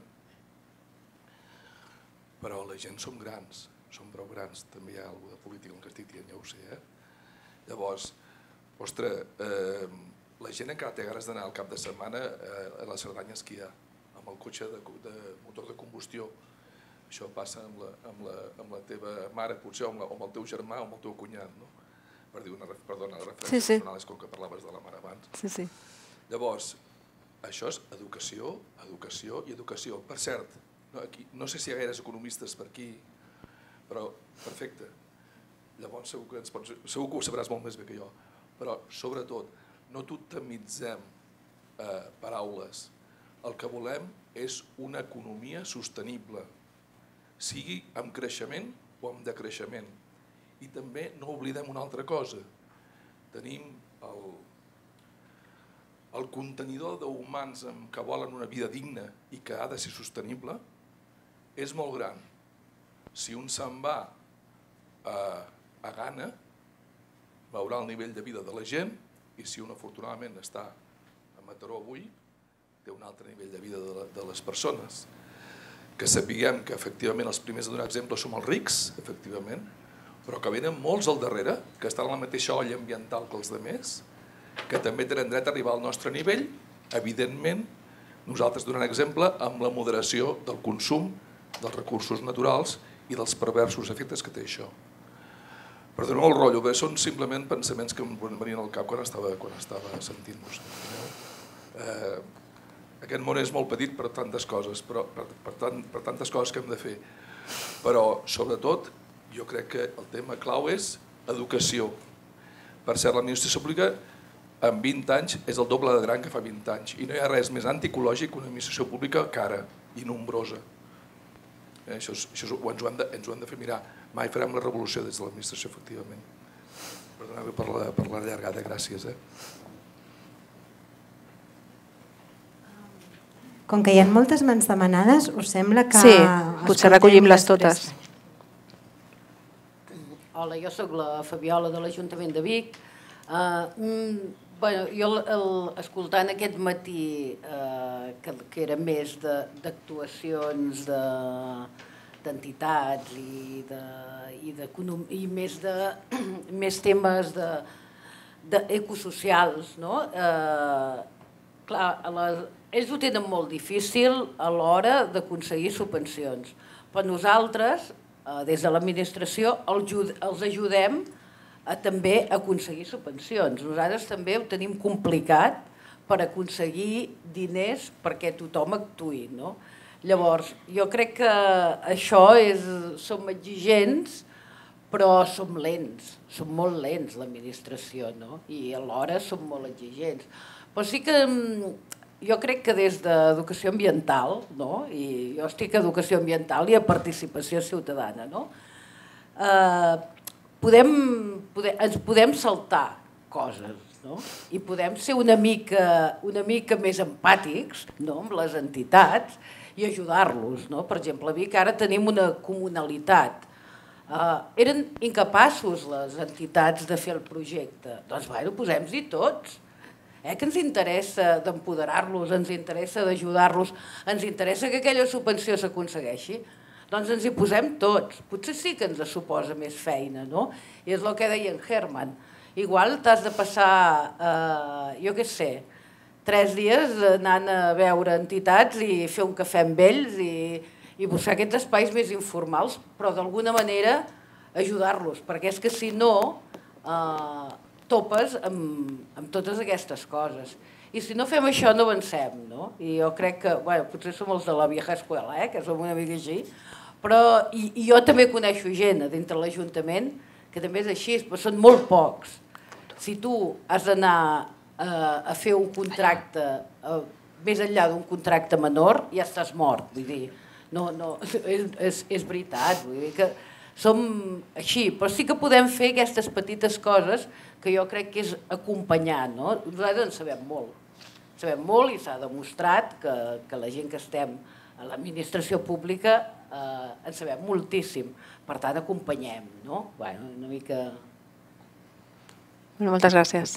però la gent som grans, som prou grans, també hi ha alguna de política en què estic dient, ja ho sé. Llavors, ostres, la gent encara té ganes d'anar al cap de setmana a la Cerdanya a esquiar, amb el cotxe de motor de combustió. Això passa amb la teva mare, potser, o amb el teu germà o amb el teu cunyat, no? Per dir una referència personal, és com que parlaves de la mare abans. Llavors, això és educació, educació i educació. Per cert, no sé si hi ha gaires economistes per aquí, però perfecte. Llavors segur que ho sabràs molt més bé que jo. Però, sobretot, no totemitzem paraules. El que volem és una economia sostenible, sigui amb creixement o amb decreixement. I també no oblidem una altra cosa. Tenim el contenidor d'humans que volen una vida digna i que ha de ser sostenible, és molt gran. Si un se'n va a Ghana, veurà el nivell de vida de la gent, i si un afortunadament està a Mataró avui, té un altre nivell de vida de les persones. Que sapiguem que efectivament els primers a donar exemple som els rics, efectivament, però que venen molts al darrere, que estan a la mateixa olla ambiental que els altres, que també tenen dret a arribar al nostre nivell, evidentment, nosaltres donant exemple amb la moderació del consum dels recursos naturals i dels perversos efectes que té això. Perdoneu el rotllo, bé, són simplement pensaments que em venien al cap quan estava sentint-vos. Aquest món és molt petit per tantes coses, per tantes coses que hem de fer, però sobretot jo crec que el tema clau és educació. Per cert, l'administració pública en vint anys és el doble de gran que fa vint anys i no hi ha res més anticològic que una administració pública cara i nombrosa. Això ens ho hem de fer mirar. Mai farem la revolució des de l'administració, efectivament. Perdoneu per la llargada, gràcies. Com que hi ha moltes mans demanades, us sembla que... Sí, potser recollim-les totes. Hola, jo sóc la Fabiola de l'Ajuntament de Vic. Jo, escoltant aquest matí, que era més d'actuacions d'entitats i més temes ecosocials, clar, ells ho tenen molt difícil a l'hora d'aconseguir subvencions, però nosaltres, des de l'administració, els ajudem a també aconseguir subvencions. Nosaltres també ho tenim complicat per aconseguir diners perquè tothom actuï. Llavors, jo crec que això és... Som exigents, però som lents, som molt lents l'administració, i alhora som molt exigents. Però sí que jo crec que des d'educació ambiental, i jo estic a educació ambiental i a participació ciutadana, ens podem saltar coses i podem ser una mica més empàtics amb les entitats i ajudar-los. Per exemple, a Vic ara tenim una comunalitat. Eren incapaços les entitats de fer el projecte. Doncs, bueno, posem-hi tots. Que ens interessa d'empoderar-los, ens interessa d'ajudar-los, ens interessa que aquella subvenció s'aconsegueixi. Doncs ens hi posem tots. Potser sí que ens suposa més feina, no? I és el que deia en Herman. Igual t'has de passar, jo què sé, tres dies anant a veure entitats i fer un cafè amb ells i buscar aquests espais més informals, però d'alguna manera ajudar-los, perquè és que si no, topes amb totes aquestes coses. I si no fem això no avancem, no? I jo crec que, bueno, potser som els de la vieja escuela, eh? Que som una mica així, però i jo també coneixo gent dintre l'Ajuntament que també és així, però són molt pocs. Si tu has d'anar a fer un contracte, més enllà d'un contracte menor, ja estàs mort, vull dir, no, no, és veritat, vull dir que som així, però sí que podem fer aquestes petites coses que jo crec que és acompanyar, no? Nosaltres en sabem molt, sabem molt i s'ha demostrat que la gent que estem a l'administració pública en sabem moltíssim, per tant acompanyem, no? Bueno, una mica... Moltes gràcies.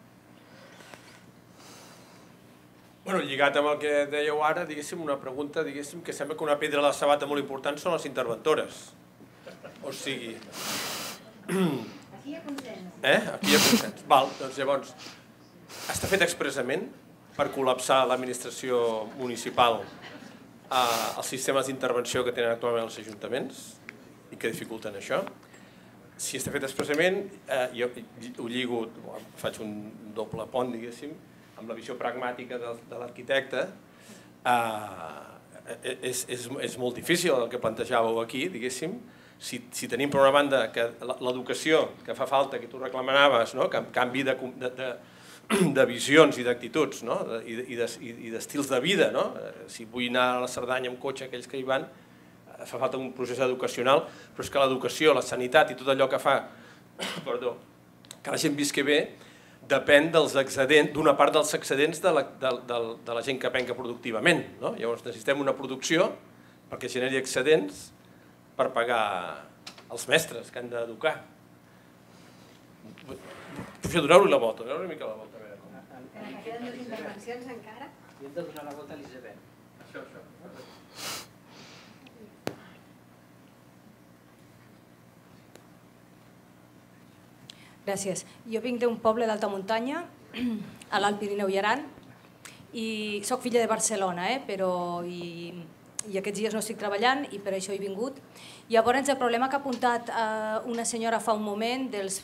Bueno, lligat amb el que dèieu ara, diguéssim, una pregunta, diguéssim, que sembla que una pedra a la sabata molt important són les interventores. O sigui... Aquí hi ha consens. Eh? Aquí hi ha consens. Val, doncs llavors, està fet expressament per col·lapsar l'administració municipal als sistemes d'intervenció que tenen actualment els ajuntaments i que dificulten això. Si està fet expressament, jo ho lligo, faig un doble pont, diguéssim, amb la visió pragmàtica de l'arquitecte, és molt difícil el que plantejàveu aquí, diguéssim, si tenim per una banda l'educació que fa falta, que tu reclamaves, canvi de visions i d'actituds i d'estils de vida, si vull anar a la Cerdanya amb cotxe, aquells que hi van, fa falta un procés educacional, però és que l'educació, la sanitat i tot allò que fa que la gent visqui bé depèn d'una part dels excedents de la gent que penca productivament. Llavors necessitem una producció perquè generi excedents per pagar els mestres que han d'educar. Doneu-li la volta, doneu-li una mica la volta. Queden dues intervencions encara. I hem de donar la volta a l'Isabel. Això, això. Gràcies. Jo vinc d'un poble d'alta muntanya, a l'Alt Pirineu i Aran, i soc filla de Barcelona, però i aquests dies no estic treballant i per això he vingut. Llavors el problema que ha apuntat una senyora fa un moment dels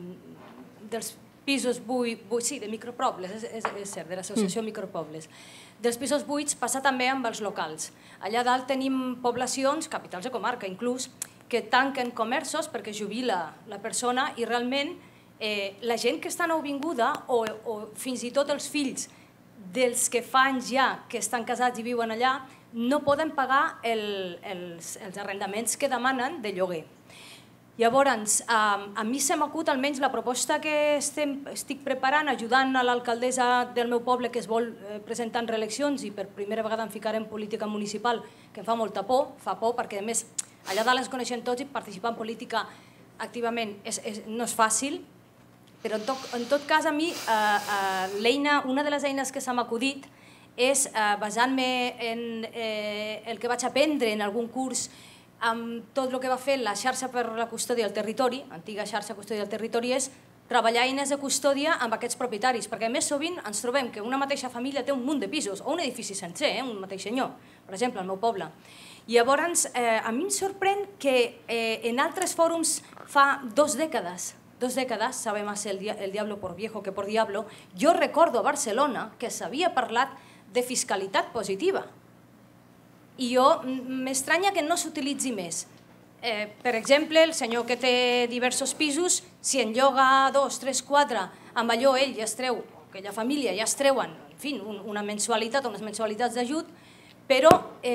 pisos buits, sí, de micropobles, és cert, de l'associació Micropobles. Dels pisos buits passa també amb els locals. Allà dalt tenim poblacions, capitals de comarca inclús, que tanquen comerços perquè jubila la persona i realment la gent que està nouvinguda o fins i tot els fills dels que fa anys ja que estan casats i viuen allà no poden pagar els arrendaments que demanen de lloguer. Llavors, a mi se m'acut almenys la proposta que estic preparant ajudant a l'alcaldessa del meu poble que es vol presentar en reeleccions i per primera vegada em ficaré en política municipal, que em fa molta por, fa por perquè a més allà dalt ens coneixem tots i participar en política activament no és fàcil, però en tot cas a mi una de les eines que se m'ha acudit és basant-me en el que vaig aprendre en algun curs amb tot el que va fer la xarxa per la custòdia del territori, antiga xarxa custòdia del territori, és treballar eines de custòdia amb aquests propietaris, perquè més sovint ens trobem que una mateixa família té un munt de pisos, o un edifici sencer, un mateix senyor, per exemple, al meu poble. Llavors, a mi em sorprèn que en altres fòrums fa dos dècades, dos dècades, sabe más el diablo por viejo que por diablo, jo recordo a Barcelona que s'havia parlat de fiscalitat positiva. I jo m'estranya que no s'utilitzi més. Per exemple, el senyor que té diversos pisos, si en lloga dos, tres, quatre, amb allò ell ja es treu, aquella família ja es treuen, en fi, una mensualitat, unes mensualitats d'ajut, però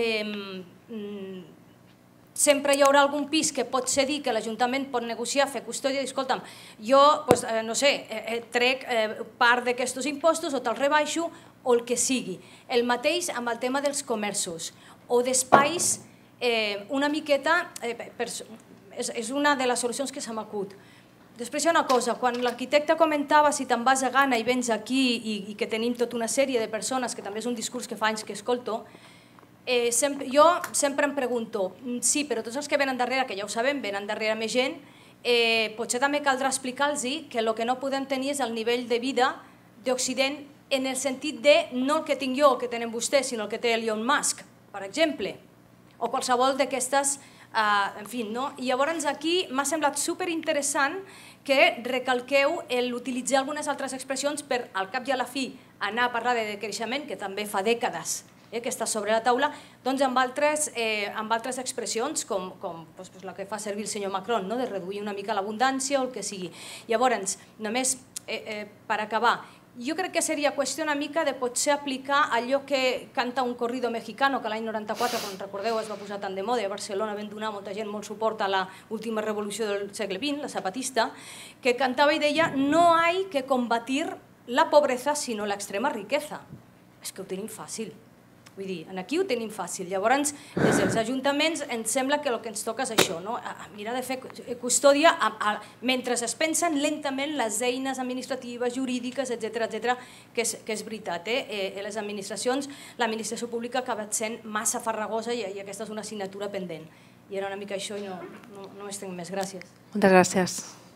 sempre hi haurà algun pis que pot cedir, que l'Ajuntament pot negociar, fer custòdia i dir, escolta'm, jo, no sé, trec part d'aquests impostos o te'ls rebaixo o el que sigui. El mateix amb el tema dels comerços o d'espais, una miqueta, és una de les solucions que se m'acut. Després hi ha una cosa, quan l'arquitecte comentava si te'n vas a Ghana i vens aquí i que tenim tota una sèrie de persones, que també és un discurs que fa anys que escolto, jo sempre em pregunto, sí, però tots els que venen darrere, que ja ho sabem, venen darrere més gent, potser també caldrà explicar-los que el que no podem tenir és el nivell de vida d'Occident en el sentit de no el que tinc jo o el que tenen vostès, sinó el que té Elon Musk, per exemple, o qualsevol d'aquestes en fi, no? I llavors aquí m'ha semblat superinteressant que recalqueu l'utilitzar algunes altres expressions per, al cap i a la fi, anar a parlar de creixement, que també fa dècades que està sobre la taula, doncs amb altres expressions, com la que fa servir el senyor Macron, de reduir una mica l'abundància o el que sigui. Llavors, només per acabar, jo crec que seria qüestió una mica de potser aplicar allò que canta un corrido mexicano, que l'any noranta-quatre, quan recordeu, es va posar tan de moda, a Barcelona vam donar molta gent molt suport a l'última revolució del segle vint, la zapatista, que cantava i deia no hay que combatir la pobreza sino la extrema riqueza. És que ho tenim fàcil. Vull dir, aquí ho tenim fàcil. Llavors, des dels ajuntaments ens sembla que el que ens toca és això, mirar de fer custòdia mentre es pensen lentament les eines administratives, jurídiques, etcètera, que és veritat. Les administracions, l'administració pública ha acabat sent massa farragosa i aquesta és una assignatura pendent. I era una mica això i no més tinc més. Gràcies. Moltes gràcies.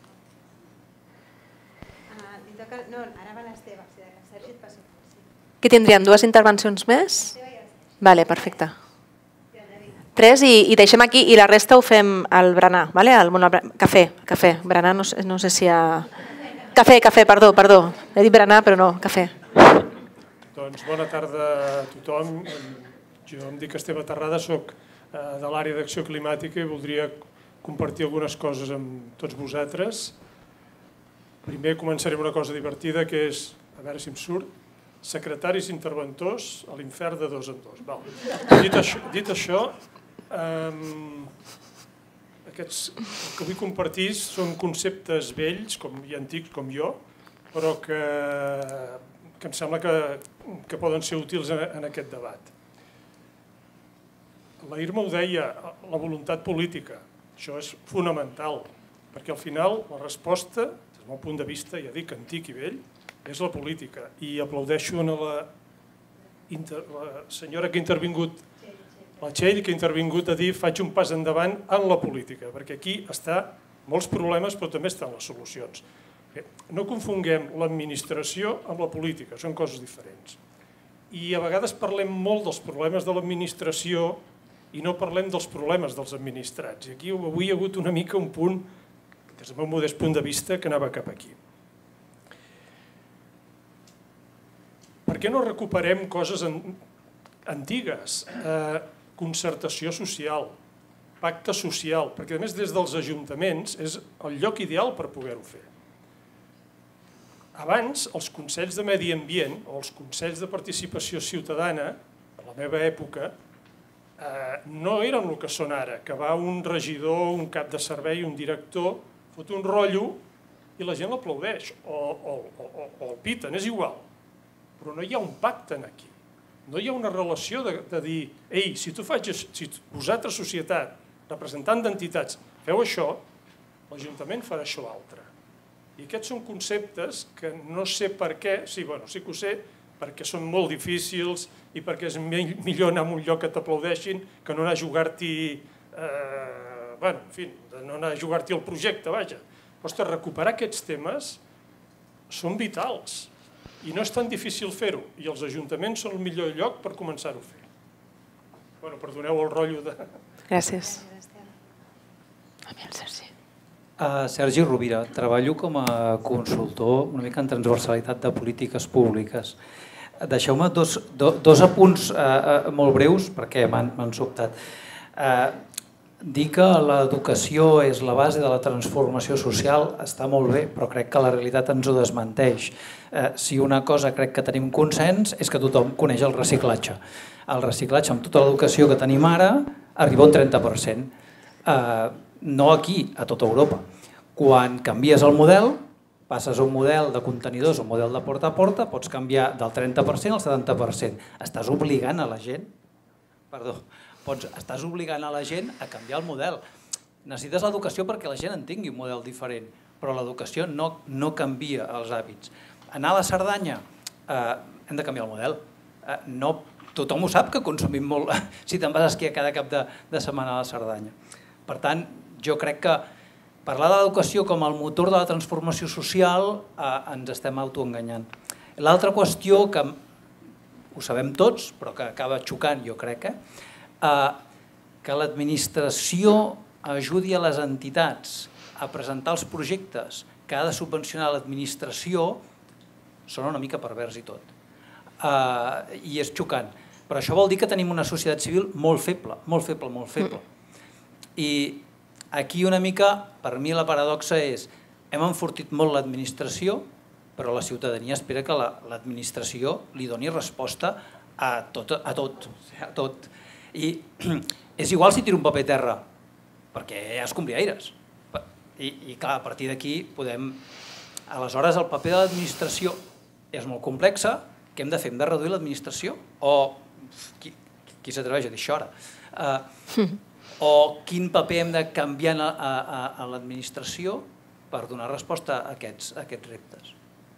No, ara va l'Esteve. Sergi, et passo. Què tindríem? Dues intervencions més? Vale, perfecte. Tres i deixem aquí i la resta ho fem al berenar. Cafè, cafè. Berenar no sé si hi ha... Cafè, cafè, perdó, perdó. He dit berenar però no, cafè. Doncs bona tarda a tothom. Jo em dic Esteve Terrada, soc de l'àrea d'acció climàtica i voldria compartir algunes coses amb tots vosaltres. Primer començaré amb una cosa divertida que és, a veure si em surt, secretaris interventors a l'infern de dos en dos. Dit això, el que vull compartir són conceptes vells i antics com jo, però que em sembla que poden ser útils en aquest debat. La Irma ho deia, la voluntat política, això és fonamental, perquè al final la resposta, des del meu punt de vista, ja dic antic i vell, és la política. I aplaudeixo a la senyora que ha intervingut, la Txell, que ha intervingut a dir faig un pas endavant en la política, perquè aquí està molts problemes però també estan les solucions. No confonguem l'administració amb la política, són coses diferents. I a vegades parlem molt dels problemes de l'administració i no parlem dels problemes dels administrats. I aquí avui hi ha hagut una mica un punt, des del meu modest punt de vista, que anava cap aquí. Per què no recuperem coses antigues? Concertació social, pacte social, perquè a més des dels ajuntaments és el lloc ideal per poder-ho fer. Abans, els consells de medi ambient o els consells de participació ciutadana, a la meva època, no eren el que són ara, que va un regidor, un cap de servei, un director, fot un rotllo i la gent l'aplaudeix o el piten, és igual. Però no hi ha un pacte aquí. No hi ha una relació de dir ei, si tu faig, si vosaltres, societat, representant d'entitats, feu això, l'Ajuntament farà això altre. I aquests són conceptes que no sé per què, sí, bueno, sí que ho sé, perquè són molt difícils i perquè és millor anar a un lloc que t'aplaudeixin que no anar a jugar-t'hi, bueno, en fi, no anar a jugar-t'hi el projecte, vaja. Ostres, recuperar aquests temes són vitals. I no és tan difícil fer-ho, i els ajuntaments són el millor lloc per començar-ho a fer. Bueno, perdoneu el rotllo de... Gràcies. A mi el Sergi. Sergi Rovira, treballo com a consultor una mica en transversalitat de polítiques públiques. Deixeu-me dos apunts molt breus perquè m'han sobtat. Dir que l'educació és la base de la transformació social està molt bé, però crec que la realitat ens ho desmenteix. Si una cosa crec que tenim consens és que tothom coneix el reciclatge. El reciclatge amb tota l'educació que tenim ara arriba a un trenta per cent. No aquí, a tota Europa. Quan canvies el model, passes a un model de contenidors, un model de porta a porta, pots canviar del trenta per cent al setanta per cent. Estàs obligant a la gent... Perdó. Estàs obligant a la gent a canviar el model. Necessites l'educació perquè la gent en tingui un model diferent, però l'educació no canvia els hàbits. Anar a la Cerdanya, hem de canviar el model. Tothom ho sap que consumim molt si te'n vas a esquiar cada cap de setmana a la Cerdanya. Per tant, jo crec que parlar de l'educació com el motor de la transformació social ens estem autoenganyant. L'altra qüestió que ho sabem tots, però que acaba xocant, jo crec, que l'administració ajudi a les entitats a presentar els projectes que ha de subvencionar l'administració, són una mica pervers i tot. I és xocant. Però això vol dir que tenim una societat civil molt feble, molt feble, molt feble. I aquí una mica, per mi la paradoxa és, hem enfortit molt l'administració, però la ciutadania espera que l'administració li doni resposta a tot, a tot, a tot. I és igual si tiro un paper a terra, perquè ja és escombriaires. I clar, a partir d'aquí podem... Aleshores, el paper de l'administració és molt complex. Què hem de fer? Hem de reduir l'administració? O qui s'atreveix a dir això ara? O quin paper hem de canviar a l'administració per donar resposta a aquests reptes?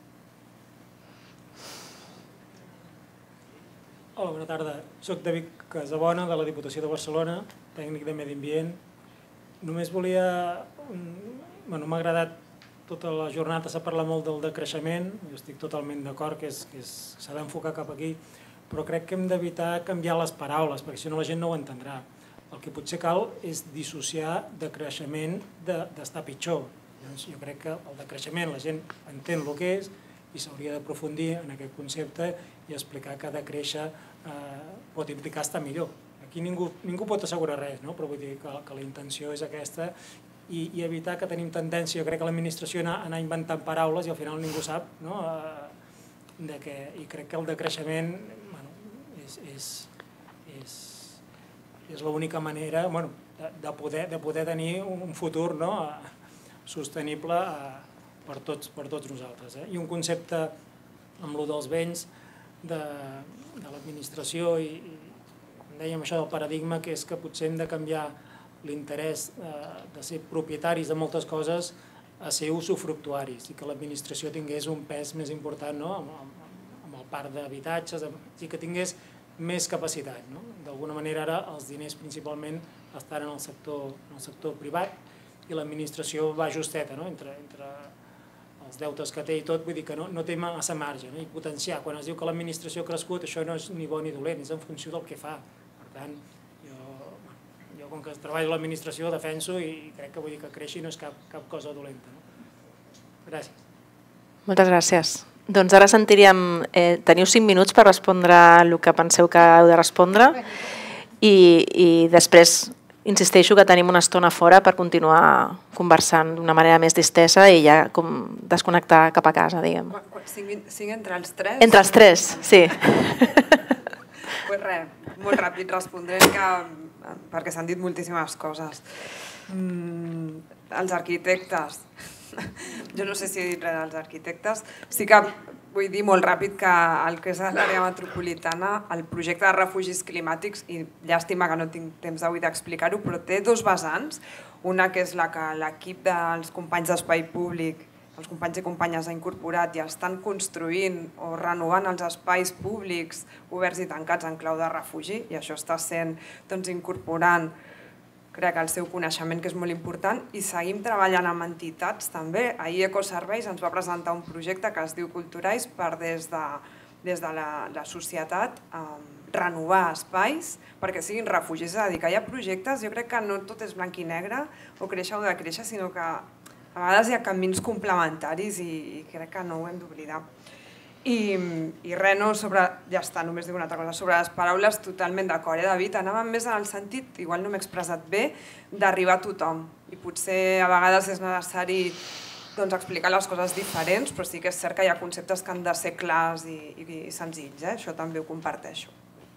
Hola, bona tarda. Soc David Casabona, de la Diputació de Barcelona, tècnic de Medi Ambient. Només volia... M'ha agradat tota la jornada, s'ha parlat molt del decreixement, jo estic totalment d'acord que s'ha d'enfocar cap aquí, però crec que hem d'evitar canviar les paraules, perquè si no la gent no ho entendrà. El que potser cal és dissociar decreixement d'estar pitjor. Jo crec que el decreixement la gent entén el que és i s'hauria d'aprofundir en aquest concepte i explicar que decréixer pot implicar estar millor. Aquí ningú pot assegurar res, però vull dir que la intenció és aquesta i evitar que tenim tendència, jo crec que l'administració anar inventant paraules i al final ningú sap, i crec que el decreixement és l'única manera de poder tenir un futur sostenible per tots nosaltres. I un concepte amb el dels béns de l'administració i dèiem això del paradigma, que és que potser hem de canviar l'interès de ser propietaris de moltes coses a ser usufructuaris i que l'administració tingués un pes més important amb el parc d'habitatges i que tingués més capacitat. D'alguna manera ara els diners principalment estan en el sector privat i l'administració va justeta entre els deutes que té i tot, vull dir que no té massa marge. I potenciar, quan es diu que l'administració ha crescut, això no és ni bo ni dolent, és en funció del que fa. Per tant, com que treballo a l'administració, defenso i crec que vull dir que creixi no és cap cosa dolenta. Gràcies. Moltes gràcies. Doncs ara sentiríem... Teniu cinc minuts per respondre el que penseu que heu de respondre i després insisteixo que tenim una estona fora per continuar conversant d'una manera més distesa i ja com desconnectar cap a casa, diguem. Cinc entre els tres? Entre els tres, sí. Doncs res, molt ràpid respondrem que perquè s'han dit moltíssimes coses. Els arquitectes, jo no sé si he dit res dels arquitectes, sí que vull dir molt ràpid que el que és l'àrea metropolitana, el projecte de refugis climàtics, i llàstima que no tinc temps avui d'explicar-ho, però té dos vessants, una que és la que l'equip dels companys d'espai públic, els companys i companyes ha incorporat i estan construint o renovant els espais públics oberts i tancats en clau de refugi i això està sent incorporant crec el seu coneixement que és molt important i seguim treballant amb entitats també. Ahir Ecoserveis ens va presentar un projecte que es diu Culturais per des de la societat renovar espais perquè siguin refugis, és a dir, que hi ha projectes, jo crec que no tot és blanc i negre o créixer o decréixer, sinó que a vegades hi ha camins complementaris i crec que no ho hem d'oblidar. I res, no, sobre, ja està, només dic una altra cosa, sobre les paraules totalment d'acord, David, anàvem més en el sentit, igual no m'he expressat bé, d'arribar a tothom. I potser a vegades és necessari explicar les coses diferents, però sí que és cert que hi ha conceptes que han de ser clars i senzills, això també ho comparteixo.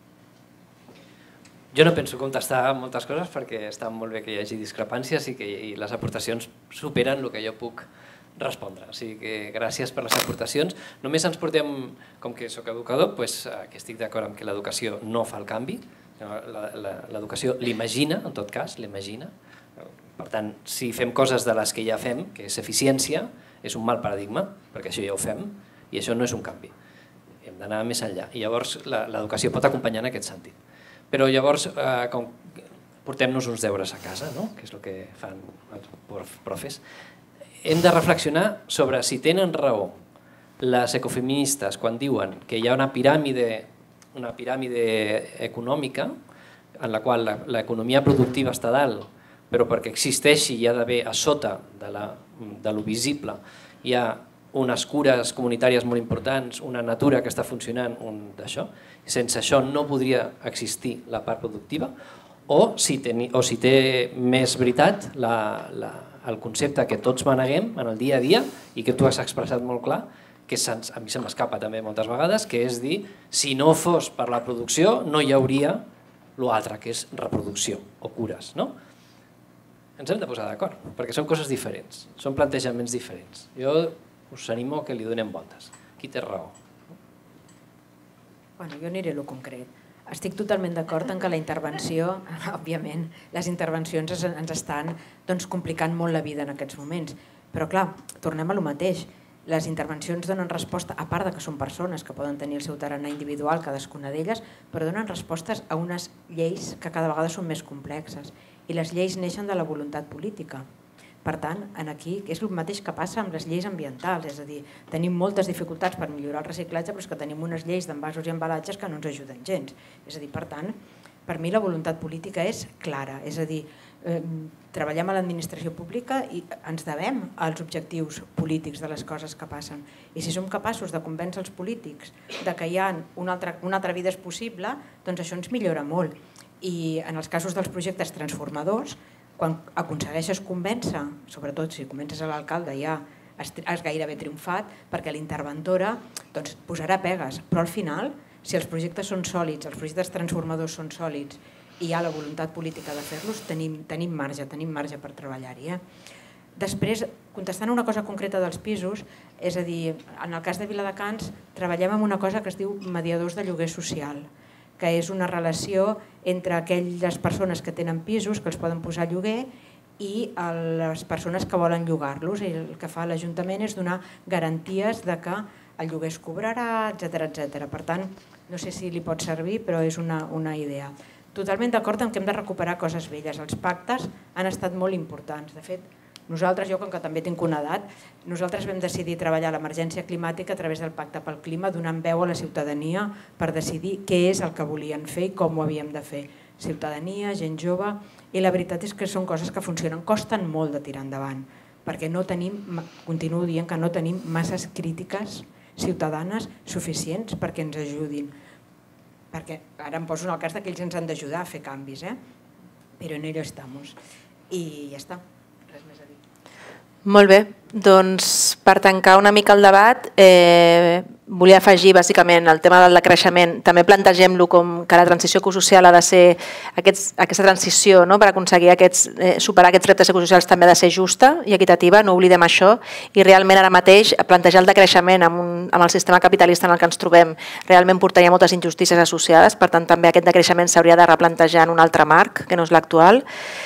Jo no penso contestar moltes coses perquè està molt bé que hi hagi discrepàncies i que les aportacions superen el que jo puc respondre. O sigui que gràcies per les aportacions. Només ens portem, com que soc educador, que estic d'acord amb que l'educació no fa el canvi. L'educació l'imagina, en tot cas, l'imagina. Per tant, si fem coses de les que ja fem, que és eficiència, és un mal paradigma, perquè això ja ho fem, i això no és un canvi. Hem d'anar més enllà. I llavors l'educació pot acompanyar en aquest sentit. Però llavors portem-nos uns deures a casa, que és el que fan els profes. Hem de reflexionar sobre si tenen raó les ecofeministes quan diuen que hi ha una piràmide econòmica en la qual l'economia productiva està dalt, però perquè existeixi hi ha d'haver a sota de lo visible, hi ha unes cures comunitàries molt importants, una natura que està funcionant, un d'això. Sense això no podria existir la part productiva, o si té més veritat el concepte que tots maneguem en el dia a dia i que tu has expressat molt clar, que a mi se m'escapa també moltes vegades, que és dir, si no fos per la producció no hi hauria l'altre, que és reproducció o cures. Ens hem de posar d'acord, perquè són coses diferents, són plantejaments diferents. Jo us animo que li donem voltes. Qui té raó? Jo aniré a lo concret. Estic totalment d'acord en que la intervenció, òbviament, les intervencions ens estan complicant molt la vida en aquests moments. Però clar, tornem a lo mateix. Les intervencions donen resposta, a part que són persones que poden tenir el seu tarannà individual, cadascuna d'elles, però donen respostes a unes lleis que cada vegada són més complexes. I les lleis neixen de la voluntat política. Per tant, aquí és el mateix que passa amb les lleis ambientals, és a dir, tenim moltes dificultats per millorar el reciclatge, però és que tenim unes lleis d'envasos i embalatges que no ens ajuden gens. És a dir, per tant, per mi la voluntat política és clara, és a dir, treballem a l'administració pública i ens devem als objectius polítics de les coses que passen. I si som capaços de convèncer els polítics que hi ha una altra vida possible, doncs això ens millora molt. I en els casos dels projectes transformadors, quan aconsegueixes convèncer, sobretot si convences a l'alcalde ja has gairebé triomfat, perquè l'interventora posarà pegues, però al final, si els projectes són sòlids, els projectes transformadors són sòlids i hi ha la voluntat política de fer-los, tenim marge, tenim marge per treballar-hi. Després, contestant una cosa concreta dels pisos, és a dir, en el cas de Viladecans treballem amb una cosa que es diu mediadors de lloguer social, que és una relació entre aquelles persones que tenen pisos, que els poden posar a lloguer, i les persones que volen llogar-los. El que fa l'Ajuntament és donar garanties de que el lloguer es cobrarà, etcètera. Per tant, no sé si li pot servir, però és una idea. Totalment d'acord en que hem de recuperar coses velles. Els pactes han estat molt importants. De fet, nosaltres, jo com que també tinc una edat, nosaltres vam decidir treballar l'emergència climàtica a través del Pacte pel Clima, donant veu a la ciutadania per decidir què és el que volien fer i com ho havíem de fer. Ciutadania, gent jove, i la veritat és que són coses que funcionen, costen molt de tirar endavant, perquè no tenim, continuo dient que no tenim masses crítiques ciutadanes suficients perquè ens ajudin. Perquè ara em poso en el cas que ells ens han d'ajudar a fer canvis, però en ello estamos. I ja està, res més a dir. Molt bé, doncs per tancar una mica el debat, volia afegir bàsicament el tema del decreixement. També plantegem-lo com que la transició ecosocial ha de ser, aquesta transició per aconseguir superar aquests reptes ecosocials també ha de ser justa i equitativa, no oblidem això, i realment ara mateix plantejar el decreixement amb el sistema capitalista en el que ens trobem realment portaria moltes injustícies associades, per tant també aquest decreixement s'hauria de replantejar en un altre marc, que no és l'actual.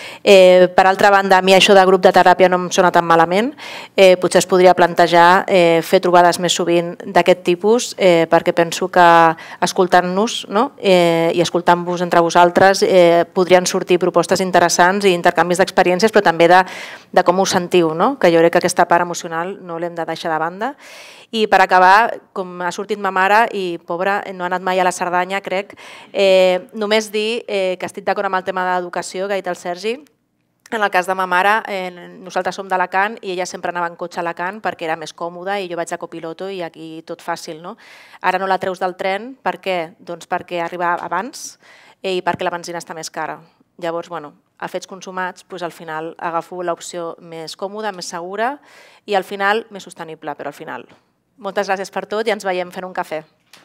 Per altra banda, a mi això de grup de teràpia no em sona tan malament, potser es podria plantejar fer trobades més sovint d'aquest tipus, perquè penso que escoltant-nos i escoltant-vos entre vosaltres podrien sortir propostes interessants i intercanvis d'experiències, però també de com us sentiu, que jo crec que aquesta part emocional no l'hem de deixar de banda. I per acabar, com ha sortit ma mare i pobra, no ha anat mai a la Cerdanya, crec, només dir que estic d'acord amb el tema de l'educació, que ha dit el Sergi. En el cas de ma mare, nosaltres som d'Alacant i ella sempre anava en cotxe a Alacant perquè era més còmode i jo vaig a copiloto i aquí tot fàcil. Ara no la treus del tren, per què? Doncs perquè arriba abans i perquè la benzina està més cara. Llavors, a fets consumats, al final agafo l'opció més còmoda, més segura i al final més sostenible, però al final. Moltes gràcies per tot i ens veiem fent un cafè.